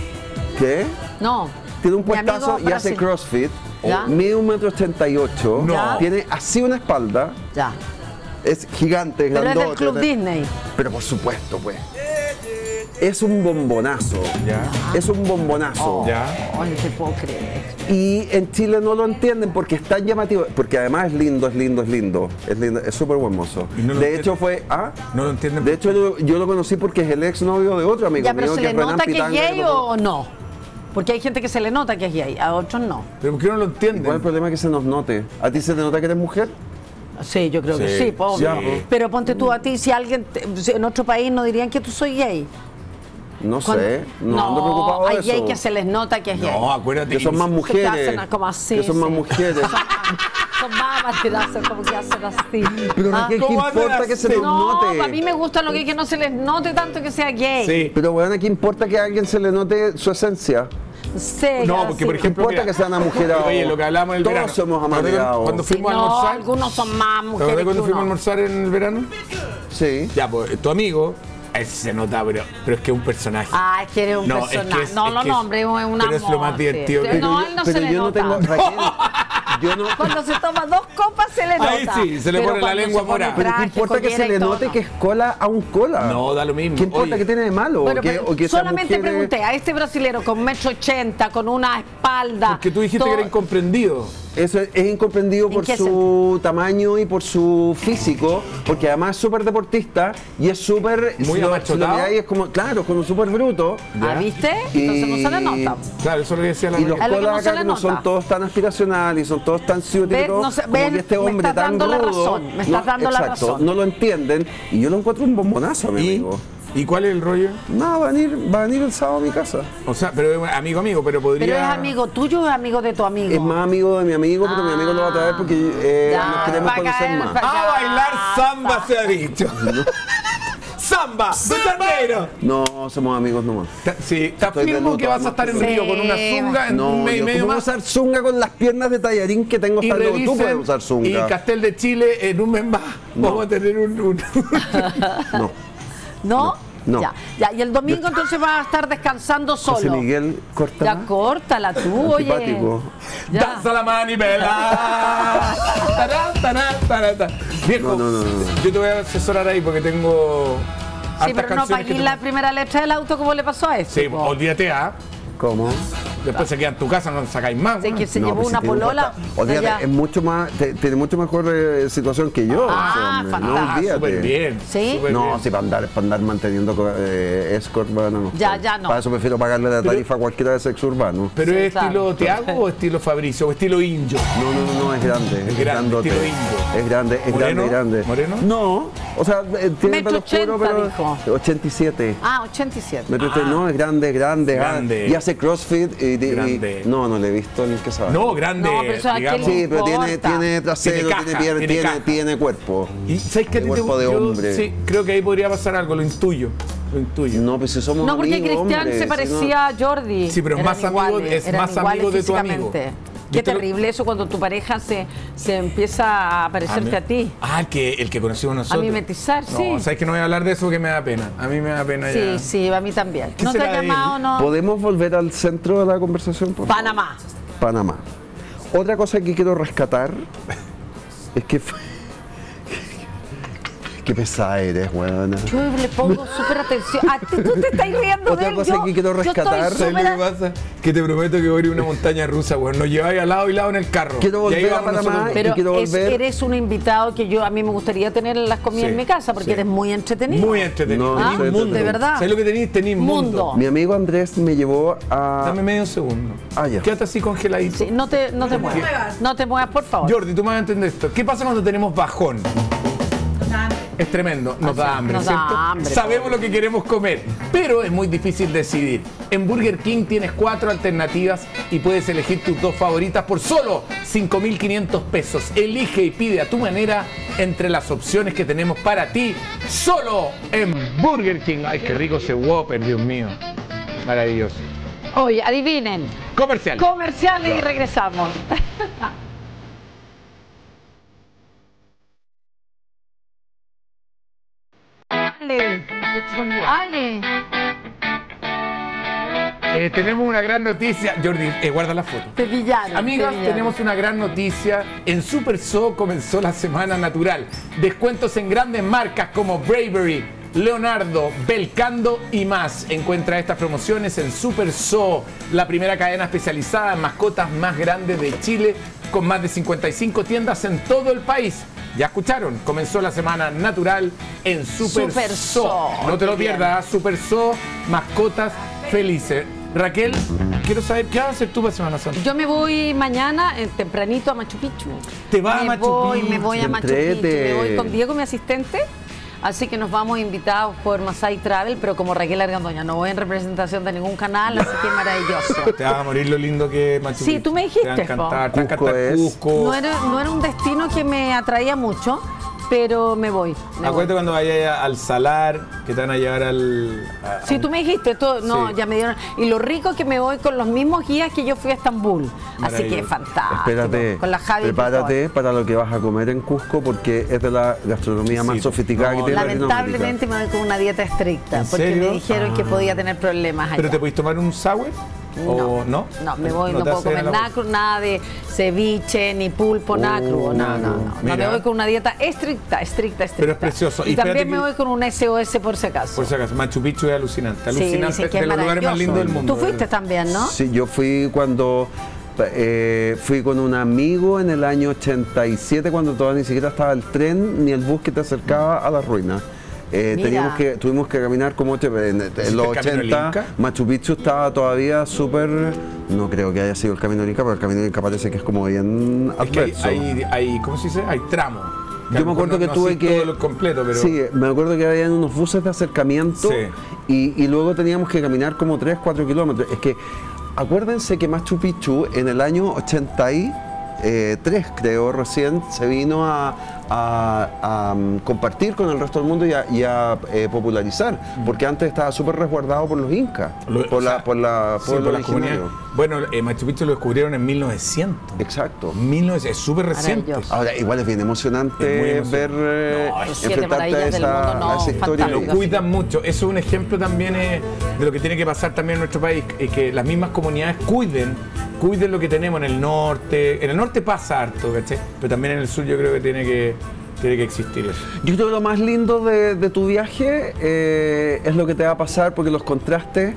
No. tiene un Mi amigo puestazo y hace Brasil- crossfit. ¿Ya? Mide 1,88 m. No. Tiene así una espalda. Ya. Es gigante, Pero es grandote. del Club Disney. Pero por supuesto, pues. Es un bombonazo. Ya, Es un bombonazo. ya. Ay, no te puedo creer. Y en Chile no lo entienden porque es tan llamativo. Porque además es lindo, es lindo, es lindo. Es lindo, es súper buen mozo. Y no lo De entienden. hecho fue. ¿Ah? No lo entienden. De hecho yo lo conocí porque es el exnovio de otro amigo Ya, pero mío ¿se que le es Renan nota que es Pitanga, gay que lo- o no? Porque hay gente que se le nota que es gay, a otros no. Pero ¿por qué no lo entienden? ¿Cuál es el problema que se nos note? ¿A ti se te nota que eres mujer? Sí, yo creo que Sí, sí, po, sí. obvio. Pero ponte tú a ti, si alguien si en otro país no dirían que tú soy gay. No Cuando- sé. No ando preocupado de hay eso. gay que se les nota que es gay. No, acuérdate Que son más Que mujeres. hacen como así, Que son más sí. mujeres. Son más banderazos, como que hacen así. Pero Ah, Raquel, ¿qué ¿cómo hacen importa que se así? les no, note? a mí me gusta lo que no se les note tanto que sea gay. Sí. Pero bueno, ¿qué importa que a alguien se le note su esencia? Sí, No, porque por sí. ejemplo. importa que sean amujerados. Oye, lo que hablamos en el Todos verano. somos ¿Te acuerdas amurados. Cuando Sí, fuimos a no, almorzar. algunos son más ¿Te acuerdas mujeres que cuando fuimos a uno. almorzar en el verano? Sí. Ya, pues tu amigo, ese se nota, pero es que es un personaje. Ah, es que eres un No, es que personaje. es- no es lo que es- nombre, es un pero es lo más amor, divertido sí. que- No, él no pero se le yo nota. no tengo. Raquel, yo no. Cuando se toma 2 copas se le nota. Ahí sí, se le Pero pone la cuando lengua se pone morada. Pero ¿qué traje, importa que se collera y le todo, note no. que es cola a un cola? No, da lo mismo. ¿Qué importa Oye, que tiene de malo? Bueno, que, pero o que sea solamente mujer, pregunté a este brasilero con 1,80 m, con una espalda. Porque tú dijiste todo- que era incomprendido. Eso es incomprendido ¿En por qué su tamaño y por su físico, porque además es súper deportista y es súper... Muy si lo amachotado. miráis, es como, claro, como súper bruto. Ah, ¿viste? Entonces no se le nota. Claro, eso es lo que decía la Y los A lo que no colas se acá le que no son nota. todos tan aspiracionales y son todos tan Ven, ciúticos, no sé, como ven, que este me hombre estás tan dando la rudo, razón, me estás dando la exacto, razón. no lo entienden y yo lo encuentro un bombonazo, mi amigo. ¿Y cuál es el rollo? No, va a venir el sábado a mi casa. O sea, pero es amigo, pero podría... Pero es amigo tuyo o es amigo de tu amigo. Es más amigo de mi amigo, pero mi amigo lo va a traer porque Ya, nos queremos va a conocer caer, más. va- ¡A bailar samba se ha dicho! ¡Samba! ¡Sandero! No, somos amigos nomás. Sí, te Estoy de afirmo luto, que vas a estar en sí. Río con una zunga en No, un mes y yo medio ¿cómo voy a más. usar zunga con las piernas de tallarín que tengo Y hasta luego? Tú puedes revisen, usar zunga. y Castel de Chile en un mes más vamos a tener un... No. ¿No? No. Ya. Y el domingo entonces vas a estar descansando José solo. Miguel, corta. Ya córtala tú, oye. Antipático. Ya. ¡Danza la manivela! Tarán, tarán, tarán, tarán. Viejo, No. yo te voy a asesorar ahí porque tengo Sí, hartas pero no canciones pagué la primera letra del auto como le pasó a este. Sí, po. olvídate, ¿ah? ¿Cómo? Después se queda en tu casa, no sacáis más. Sí, bueno. que se No, llevó pues una si tiene un polola. corta- Olvídate, ya. es mucho más, tiene mucho mejor situación que yo. Ah, ese hombre, fantástico. no olvídate. Súper bien. ¿Sí? súper No, bien. si para andar manteniendo escort, bueno, no. Ya no. Para eso prefiero pagarle la tarifa a cualquiera de sexo urbano. ¿Pero Sí, es claro. estilo Tiago o estilo Fabricio o estilo Indio? No, es grande. Es grande, grandote. estilo indio. Es grande, es ¿Moreno? grande. ¿Moreno? No, o sea, tiene Metro pelo oscuro, 80, pero dijo. 87. Ah, 87. No, es grande. Grande. Y hace crossfit y Grande. no le he visto el que sabe. No, grande. No, pero eso a quién digamos. le Sí, pero importa. tiene trasero, Tiene caja, tiene caja. tiene cuerpo. ¿Y sabes qué? De cuerpo de hombre. Sí, creo que ahí podría pasar algo, lo intuyo. No, pues si somos No, porque amigos, Cristian hombre, se si parecía a Jordi. Sí, pero es Eran más amigo- iguales, es eran más iguales amigo de tu amigo. físicamente. Yo Qué te lo- terrible eso cuando tu pareja se empieza a parecerte a ti. Ah, el que conocimos nosotros. mimetizar, no, sí. sabes que no voy a hablar de eso porque me da pena. A mí me da pena ya. Sí, a mí también. ¿Qué ¿No te será ha de llamado él? no? ¿Podemos volver al centro de la conversación, por favor? Panamá. Panamá. Otra cosa que quiero rescatar es que qué pesada eres, weona. Yo le pongo súper atención. A ti, tú te estás riendo Otra de él. cosa yo- que quiero yo estoy rescatar, ¿Sabes lo súper que pasa? Que te prometo que voy a ir a una montaña rusa, weón. Nos lleváis al lado y lado en el carro. Quiero Y ahí volver a vamos Panamá. nosotros. Pero quiero volver. eres un invitado que a mí me gustaría tener en las comidas Sí, en mi casa porque sí. eres muy entretenido. Muy entretenido. No, Ah, Tenís soy mundo. de verdad. ¿Sabes lo que tenéis? Tenéis mundo. Mundo. Mi amigo Andrés me llevó a... Dame medio segundo. Ah, ya. Quédate así congeladito. Sí, no te muevas. No te muevas, por favor. Jordi, tú me vas a entender esto. ¿Qué pasa cuando tenemos bajón? Es tremendo, nos da hambre, nos da ¿cierto? hambre, Sabemos lo que queremos comer, pero es muy difícil decidir. En Burger King tienes 4 alternativas y puedes elegir tus 2 favoritas por solo 5.500 pesos. Elige y pide a tu manera entre las opciones que tenemos para ti, solo en Burger King. Ay, qué rico ese Whopper, Dios mío. Maravilloso. Oye, adivinen. Comercial. Comerciales y regresamos. Ale. Tenemos una gran noticia. Jordi, guarda la foto. Te pillaron. Amigas, te pillaron. tenemos una gran noticia. En Super Zoo comenzó la semana natural. Descuentos en grandes marcas como Bravery, Leonardo, Belcando y más. Encuentra estas promociones en Super Zoo, la primera cadena especializada en mascotas más grande de Chile, con más de 55 tiendas en todo el país. Ya escucharon, comenzó la semana natural en Super Super Zoo. Zoo. No te lo Qué bien. pierdas, Super Zoo, mascotas felices. Raquel, quiero saber, ¿qué vas a hacer tú para Semana Santa? Yo me voy mañana tempranito a Machu Picchu. ¿Te vas a Machu Picchu? Me voy a Machu Picchu. Entrete. Me voy con Diego, mi asistente. Así que nos vamos invitados por Masai Travel, pero como Raquel Argandoña. No voy en representación de ningún canal, así que maravilloso. Te vas a morir lo lindo que es Machu Sí, Picchu. tú me dijiste, Te va a encantar, po. te va a encantar Cusco es- Cusco. No era un destino que me atraía mucho, pero me voy. Acuérdate cuando vayas al Salar, que te van a llevar al... Sí, tú me dijiste, no, Sí. ya me dieron. Y lo rico es que me voy con los mismos guías que yo fui a Estambul. Así que Maravilloso. fantástico. Espérate, Con la Javi. prepárate para lo que vas a comer en Cusco porque es de la gastronomía más Sí. sofisticada No, que tiene Lamentablemente me voy con una dieta estricta, ¿En porque serio? me dijeron que podía tener problemas allá. ¿Pero te podéis tomar un sour? ¿O no? No, me voy, no te puedo hace comer la- nada, nada de ceviche, ni pulpo, nada crudo. No, no, no. No, Mira. me voy con una dieta estricta. Pero es precioso. Y, Y también espérate me que- voy con un SOS por si acaso. Por si acaso, Machu Picchu es alucinante. Sí, Alucinante, dicen que de es los lugares más maravilloso. lindos del mundo. Tú fuiste también, ¿no? Sí, yo fui cuando Fui con un amigo en el año 87 cuando todavía ni siquiera estaba el tren ni el bus que te acercaba a la ruina. Tuvimos que caminar como en los 80. Machu Picchu estaba todavía súper. No creo que haya sido el Camino del Inca, porque el Camino del Inca parece que es como bien adverso. Hay ¿cómo se dice? Hay tramos. Yo me acuerdo que tuve que. Todo lo completo, pero... Sí, me acuerdo que había unos buses de acercamiento y luego teníamos que caminar como 3-4 kilómetros. Es que acuérdense que Machu Picchu en el año 83, creo, recién se vino a compartir con el resto del mundo y a popularizar, porque antes estaba súper resguardado por los incas, por la comunidad. Bueno, Machu Picchu lo descubrieron en 1900. Exacto. Es súper reciente. Ahora, igual es bien emocionante ver enfrentarte a esa historia. Lo cuidan mucho. Eso es un ejemplo también de lo que tiene que pasar también en nuestro país, que las mismas comunidades cuiden lo que tenemos en el norte. En el norte pasa harto, ¿cachai? Pero también en el sur yo creo que tiene que existir eso. Yo creo que lo más lindo de tu viaje es lo que te va a pasar, porque los contrastes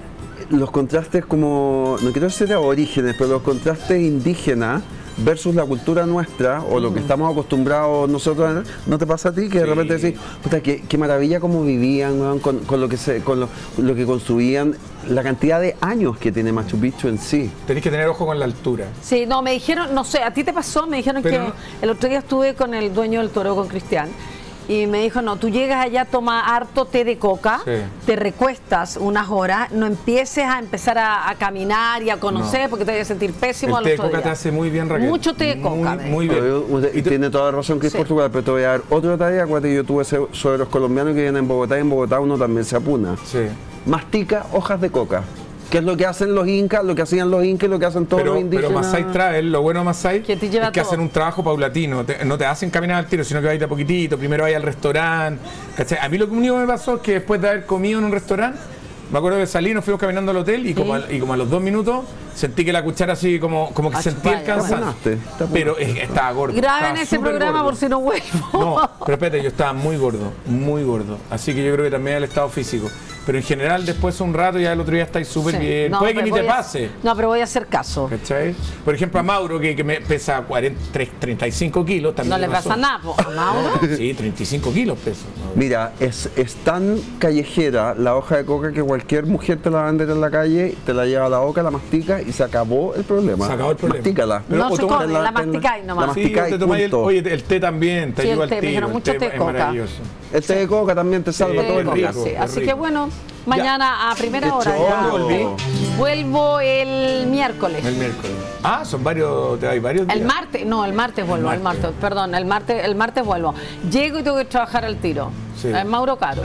como, no quiero decir de orígenes, pero los contrastes indígenas versus la cultura nuestra o lo que estamos acostumbrados nosotros. ¿No te pasa a ti que de repente decís, puta, qué maravilla cómo vivían con lo que construían, la cantidad de años que tiene Machu Picchu en sí? Tenés que tener ojo con la altura. Sí, no, me dijeron, no sé, ¿a ti te pasó? Me dijeron que el otro día estuve con el dueño del Toro, con Cristian, y me dijo, no, tú llegas allá, toma harto té de coca, te recuestas unas horas, no empieces a caminar y a conocer, porque te vas a sentir pésimo al otro día. El té de coca te hace muy bien, Raquel. Mucho té de coca. Muy bien. Y tiene toda la razón que es Portugal, pero te voy a dar otra tarea. Acuérdate, yo tuve suegros colombianos que vienen en Bogotá, y en Bogotá uno también se apuna. Mastica hojas de coca. ¿Qué es lo que hacen los incas, lo que hacían los incas y lo que hacen todos los indígenas? Pero Masai Travel, lo bueno de Masai es que hacen un trabajo paulatino. No te hacen caminar al tiro, sino que vais de a poquitito. Primero vais al restaurante. ¿Cachai? A mí lo único que me pasó es que después de haber comido en un restaurante, me acuerdo que salí, nos fuimos caminando al hotel y como a los 2 minutos sentí que la cuchara así como que sentí el cansancio. Pero estaba gordo. Graben ese programa por si no vuelvo. No, pero espérate, yo estaba muy gordo, muy gordo. Así que yo creo que también el estado físico. Pero en general después un rato ya el otro día estáis súper bien. Puede que ni te pase. No, pero voy a hacer caso. ¿Cachai? Por ejemplo, a Mauro, que me pesa 35 kilos. También no le pasa nada, ¿a Mauro? Sí, 35 kilos peso. Mira, es tan callejera la hoja de coca que cualquier mujer te la va a vender en la calle, te la lleva a la boca, la mastica y se acabó el problema. Se acabó el problema. Mastícala. Pero no se come, la masticáis nomás. La masticáis, oye, el té también te ayuda al tiro. Mucho té de coca. El té de coca también te salva todo el día. Así que bueno, mañana a primera hora ya vuelvo el miércoles. El miércoles. Ah, son varios días. El martes vuelvo, perdón, el martes vuelvo. Llego y tengo que trabajar al tiro. Es Mauro Caro.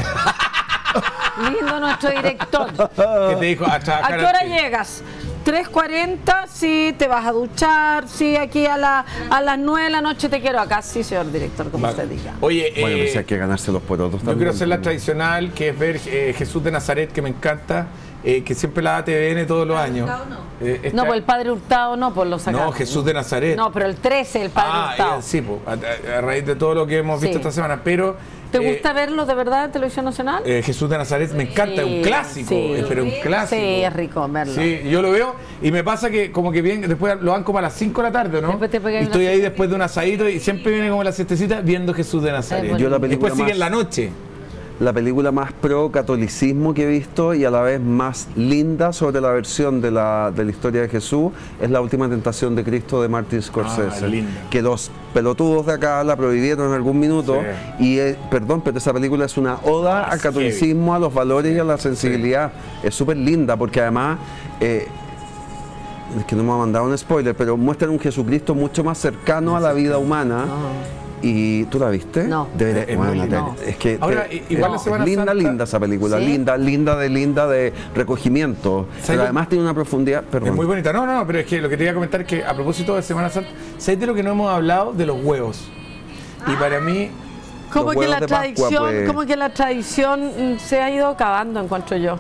Lindo nuestro director. ¿Qué te dijo? ¿A qué hora llegas? 3:40, sí, te vas a duchar, sí, aquí a las 9 de la noche te quiero acá, sí, señor director, como usted diga. Oye, bueno, pues hay que ganarse los porotos también. Yo quiero hacer la tradicional, que es ver Jesús de Nazaret, que me encanta, que siempre la da TVN todos los años. No, pues el Padre Hurtado no, pues lo sacaron. No, Jesús de Nazaret. No, pero el 13, el Padre Hurtado. Sí, pues, a raíz de todo lo que hemos visto esta semana, pero... ¿Te gusta verlo de verdad en Televisión Nacional? Jesús de Nazaret me encanta, es un clásico, pero un clásico. Sí, es rico verlo. Sí, yo lo veo y me pasa que como que bien, después lo dan como a las 5 de la tarde, ¿no? Y estoy ahí después de un asadito y siempre viene como la siestecita viendo Jesús de Nazaret. Yo la película después sigue en la noche. La película más pro catolicismo que he visto y a la vez más linda sobre la versión de la historia de Jesús es La Última Tentación de Cristo de Martin Scorsese, que los pelotudos de acá la prohibieron en algún minuto y perdón, pero esa película es una oda al catolicismo, a los valores y a la sensibilidad. Es súper linda porque además es que no me ha mandado un spoiler, pero muestran un Jesucristo mucho más cercano a la vida humana. ¿Y tú la viste? No. Es que ahora, igual la Semana linda, Santa, linda esa película, ¿sí? linda de recogimiento. Pero además tiene una profundidad, perdón. Es muy bonita. No, pero es que lo que te iba a comentar es que a propósito de Semana Santa, ¿sabes de lo que no hemos hablado? De los huevos. Y para mí... Como que la tradición se ha ido acabando, encuentro yo.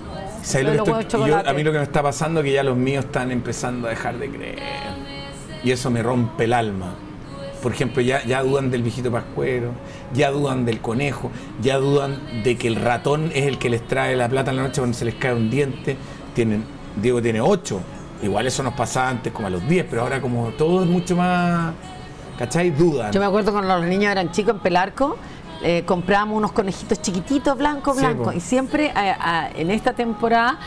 A mí lo que me está pasando es que ya los míos están empezando a dejar de creer. Y eso me rompe el alma. Por ejemplo, ya dudan del viejito pascuero, ya dudan del conejo, ya dudan de que el ratón es el que les trae la plata en la noche cuando se les cae un diente. Diego tiene 8. igual eso nos pasaba antes como a los 10, pero ahora como todo es mucho más, ¿cachai? Dudan. Yo me acuerdo cuando los niños eran chicos en Pelarco, comprábamos unos conejitos chiquititos, blancos, Sí, blancos. po. Y siempre en esta temporada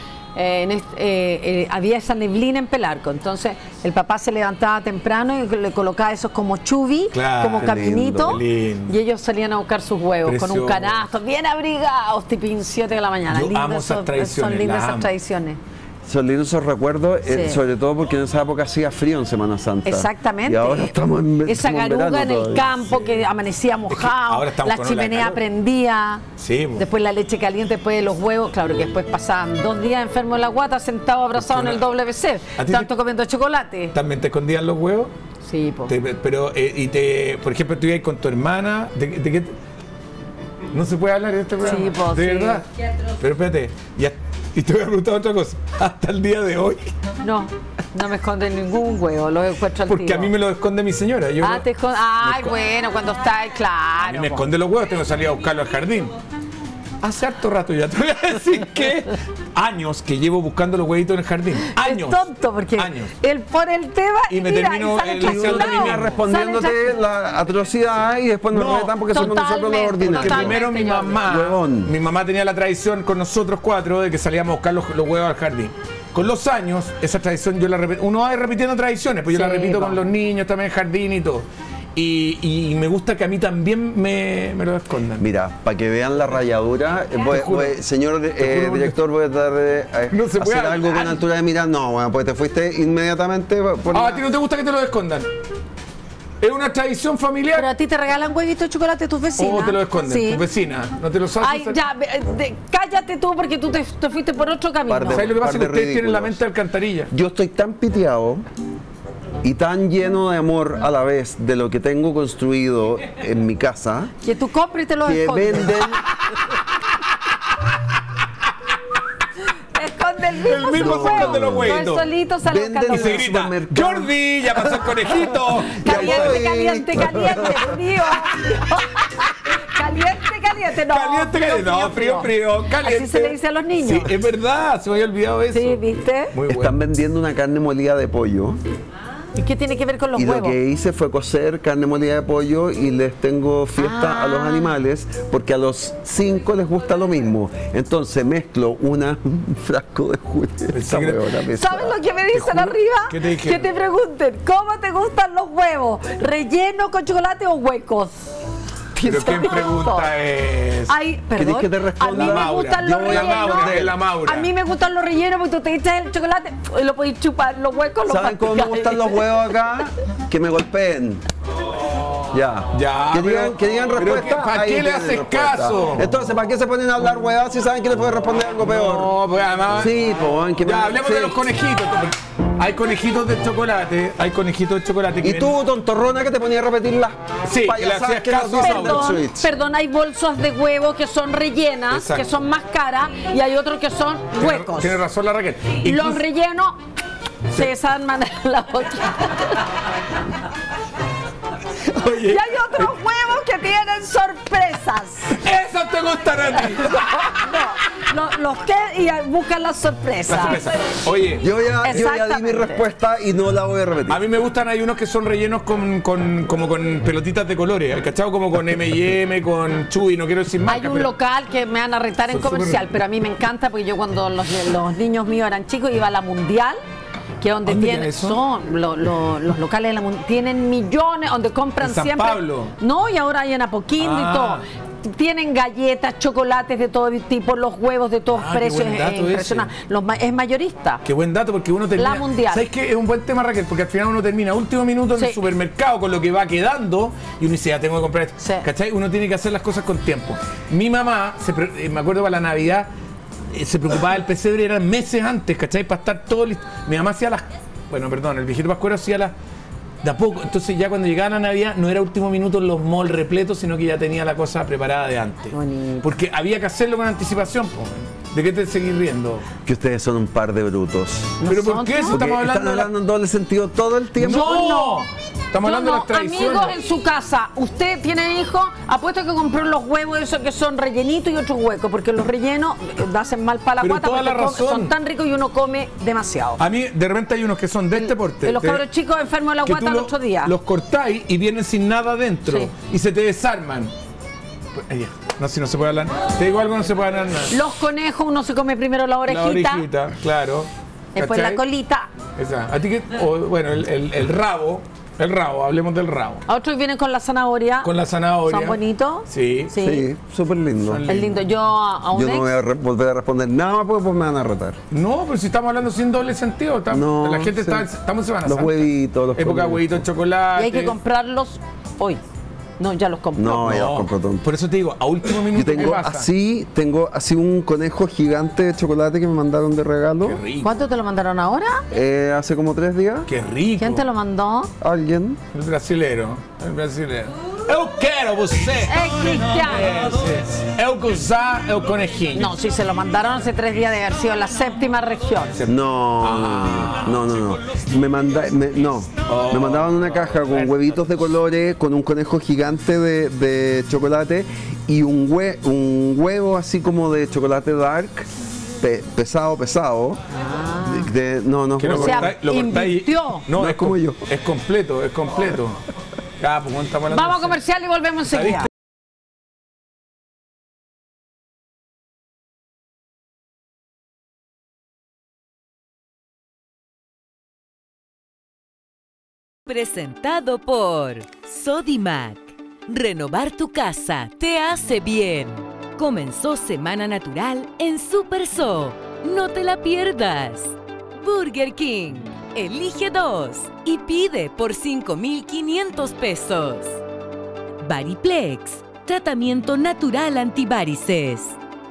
había esa neblina en Pelarco. Entonces el papá se levantaba temprano y le colocaba esos como chubi, Claro, como qué caminito. lindo, qué lindo. Y ellos salían a buscar sus huevos con un Precioso. canasto, bien abrigados, tipo 7 de la mañana. Yo Lindo amo esas tradiciones, son lindas las esas amo. tradiciones. Son lindos esos recuerdos, Sí. sobre todo porque en esa época hacía frío en Semana Santa. Exactamente. Y ahora estamos en Esa estamos garuga verano en el todavía. campo que amanecía mojado, ahora estamos la con ola de chimenea calor. prendía, Sí, po. después la leche caliente, después de los huevos, claro que después pasaban 2 días enfermos en la guata, sentado abrazado en el WC, ¿A ti tanto te- comiendo chocolate. ¿También te escondían los huevos? Sí, po. Pero, por ejemplo, tú ibas con tu hermana, ¿de qué? No se puede hablar de este programa. Sí, po, ¿De sí. verdad? Pero espérate, y te voy a preguntar otra cosa. Hasta el día de hoy, No me esconden ningún huevo, los encuentro al porque tiro. a mí me lo esconde mi señora. Yo no- Ay, me esco- bueno, cuando está claro. a mí me po. esconde los huevos, tengo que salir a buscarlo al jardín. Hace harto rato ya te voy a decir que años que llevo buscando los huevitos en el jardín. Años. Es tonto porque Años. él pone el tema Y me mira, termino sale el liceo de mí trastornado. mismo. Termina respondiéndote Sale la atrocidad y después nos No, retan porque somos nosotros los totalmente, ordinarios. Que totalmente. primero mi mamá, Huevón. mi mamá tenía la tradición con nosotros 4 de que salíamos a buscar los huevos al jardín. Con los años, esa tradición yo la repito. Uno va repitiendo tradiciones, pues yo la Sí, repito po. con los niños también en el jardín y todo. Y me gusta que a mí también me lo escondan. Mira, para que vean la rayadura, juro. señor juro. director, voy a tratar de No se puede hacer algo hablar. con altura de mirar. No, bueno, pues te fuiste inmediatamente por Ah, la- ¿a ti no te gusta que te lo escondan? ¿Es una tradición Pero familiar a ti te regalan huevitos de chocolate tus vecinas. o te lo esconden? Sí. ¿Tus vecinas? ¿No te lo sabes? Ay, ya, cállate tú porque tú te fuiste por otro camino. Par de- ¿Sabes lo que pasa? par Que de ustedes tienen la ridículos. mente de alcantarilla. Yo estoy tan piteado y tan lleno de amor a la vez de lo que tengo construido en mi casa Que tú compres y te los que escondes. venden. Esconde el mismo, El mismo su se esconde huevo. los huevitos. No, él solito sale Venden buscando Y se el huevos. grita, supermercado. Jordi, ya pasó el conejito. Caliente, voy. caliente, caliente, frío. Caliente, caliente, no. Caliente, caliente. No, frío, caliente. Así se le dice a los niños. Sí, es verdad, se me había olvidado eso. Sí, ¿viste? Muy bueno. Están vendiendo una carne molida de pollo. ¿Y qué tiene que ver con los Y lo huevos? que hice fue cocer carne molida de pollo y les tengo fiesta a los animales porque a los 5 les gusta lo mismo. Entonces mezclo un frasco de jugo. Pensé que era- ¿Sabes lo que me dicen juro. arriba? ¿Qué te dijeron? Que te pregunten, ¿cómo te gustan los huevos? ¿Relleno con chocolate o huecos? Pero Piensa ¿qué en esto. pregunta es? Ay, perdón. ¿Querés que te A responda? mí me Maura. gustan Yo los voy a rellenos. Maura, es la Maura. A mí me gustan los rellenos porque tú te echas el chocolate y lo podéis chupar, los huecos los ¿Saben cómo me masticáis. gustan los huevos acá? Que me golpeen. Ya. Ya, Que digan, pero- que digan pero respuesta. ¿para ahí qué le tienen haces respuesta. caso? Entonces, ¿para qué se ponen a hablar huevas si saben que les puede responder algo peor? No, pues además. Sí, pues, que Ya, hablemos sí. de los conejitos. Hay conejitos de chocolate, hay conejitos de chocolate. Y tú, tontorrona, que te ponías a repetir las Sí, payasadas le hacías que nos caso a dicen Mauro. del Perdón, Switch. perdón, hay bolsas de huevo que son rellenas, Exacto. que son más caras, y hay otros que son huecos. Tiene razón la Raquel. Los Incluso- rellenos se desarman en la boca. Oye, Y hay otros huevos que tienen sorpresas. ¡Eso te gustará a ti! No, los que y buscan las sorpresas. La sorpresa. Oye, Yo ya di mi Exactamente. respuesta y no la voy a repetir. a mí me gustan, hay unos que son rellenos como con pelotitas de colores, ¿cachado? Como con M&M, con Chuy, no quiero decir marca, Hay un pero- local que me van a retar en Son comercial, súper- pero a mí me encanta porque yo cuando los niños míos eran chicos iba a la Mundial, que es donde ¿Dónde tienen, queda eso? son los locales de la Mundial, tienen millones, donde compran ¿En San siempre. Pablo? No, y ahora hay en Apoquindo Ah. y todo. Tienen galletas, chocolates de todo tipo, los huevos de todos Ah, qué precios, buen dato es impresionante. Es mayorista. Qué buen dato, porque uno termina. La Mundial. ¿Sabes qué? Es un buen tema, Raquel, porque al final uno termina último minuto en el Sí. supermercado con lo que va quedando y uno dice, ya tengo que comprar esto. Sí. ¿Cachai? Uno tiene que hacer las cosas con tiempo. Mi mamá, me acuerdo para la Navidad, se preocupaba del pesebre, eran meses antes, ¿cachai? Para estar todo listo. Mi mamá hacía las. Bueno, perdón, el viejito Pascuero hacía las. De a poco, entonces ya cuando llegaba la Navidad no era último minuto en los malls repletos, sino que ya tenía la cosa preparada de antes. Bonito. Porque había que hacerlo con anticipación, po. ¿De qué te seguís riendo? Que ustedes son un par de brutos. ¿Pero por qué? Si ¿Nosotros? Porque estamos hablando están de la... hablando en doble sentido todo el tiempo. ¡No! Estamos Yo hablando de no, las tradiciones. amigos en su casa, usted tiene hijos, apuesto que compró los huevos esos que son rellenitos y otros huecos, porque los rellenos hacen mal para la Pero guata toda porque la razón. son tan ricos y uno come demasiado. A mí, de repente hay unos que son de este porte. Los cabros chicos enfermos de la que guata tú el otro día. Los cortáis y vienen sin nada adentro. Sí. Y se te desarman. Pues, no, si no se puede hablar. Te digo algo, no se puede hablar nada. Los conejos, uno se come primero la orejita, La orejita, claro. después ¿Cachai? la colita. Esa. A ti que, bueno, el rabo, hablemos del rabo. A otros vienen con la zanahoria. Con la zanahoria. ¿Son bonitos? Sí. Sí, súper lindo. Son Es lindo. Yo a un Yo no ex, voy a volver a responder nada más porque pues me van a retar. No, pero si estamos hablando sin doble sentido. No, La gente sí. estamos en Semana Los Santa. huevitos, los Época comemos. huevitos de chocolate. y hay que comprarlos hoy. No, ya los compró. No, ya los compro tonto. Por eso te digo, a último Yo minuto, ¿qué tengo pasa? tengo así un conejo gigante de chocolate que me mandaron de regalo Qué rico. ¿Cuánto te lo mandaron ahora? hace como 3 días. Qué rico. ¿Quién te lo mandó? Alguien. El brasilero. El brasilero. Eu quero você. Cristian! Eu gozar, eu conejinho. No, si se lo mandaron hace 3 días de haber sido en la 7ª región. No. Me mandaban una caja con huevitos de colores, con un conejo gigante de chocolate y un huevo así como de chocolate dark, pesado. No, Que lo O sea, cortáis, lo cortáis. invirtió. No es como yo. Es completo. Ya, pues, estamos hablando Vamos a de- comercial y volvemos enseguida. Presentado por Sodimac. Renovar tu casa te hace bien. Comenzó Semana Natural en Super So. No te la pierdas. Burger King. Elige 2 y pide por 5,500 pesos. Variplex. Tratamiento natural antivarices.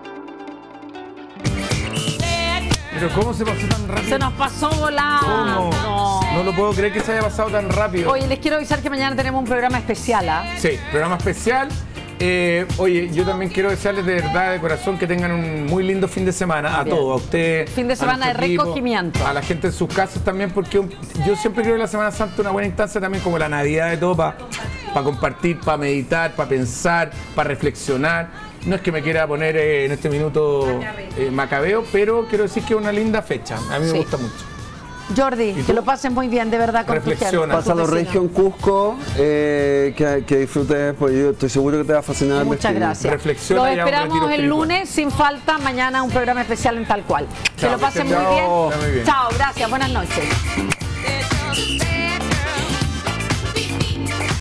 Pero ¿cómo se pasó tan rápido? Se nos pasó volando. ¿Cómo? No lo puedo creer que se haya pasado tan rápido. Oye, les quiero avisar que mañana tenemos un programa especial, ¿ah? Sí, programa especial. Oye, yo también quiero desearles de verdad, de corazón, que tengan un muy lindo fin de semana a Bien. todos, a usted. Fin de a semana nuestro de equipo, recogimiento. a la gente en sus casas también, porque yo siempre creo que la Semana Santa es una buena instancia también, como la Navidad de todo, para compartir, para meditar, para pensar, para reflexionar. No es que me quiera poner en este minuto macabeo, pero quiero decir que es una linda fecha. A mí me Sí. gusta mucho. Jordi, tú? que lo pasen muy bien, de verdad, con tu gente. Reflexiona. con tu Pásalo vecino. regio en Cusco, que disfrutes, pues yo estoy seguro que te va a fascinar. el Muchas destino. gracias. Reflexiona Los y a un retiro esperamos el espiritual. lunes sin falta. Mañana un programa especial en Tal Cual. Que Chao, lo pasen que muy estén bien. bien. Chao, gracias. Buenas noches.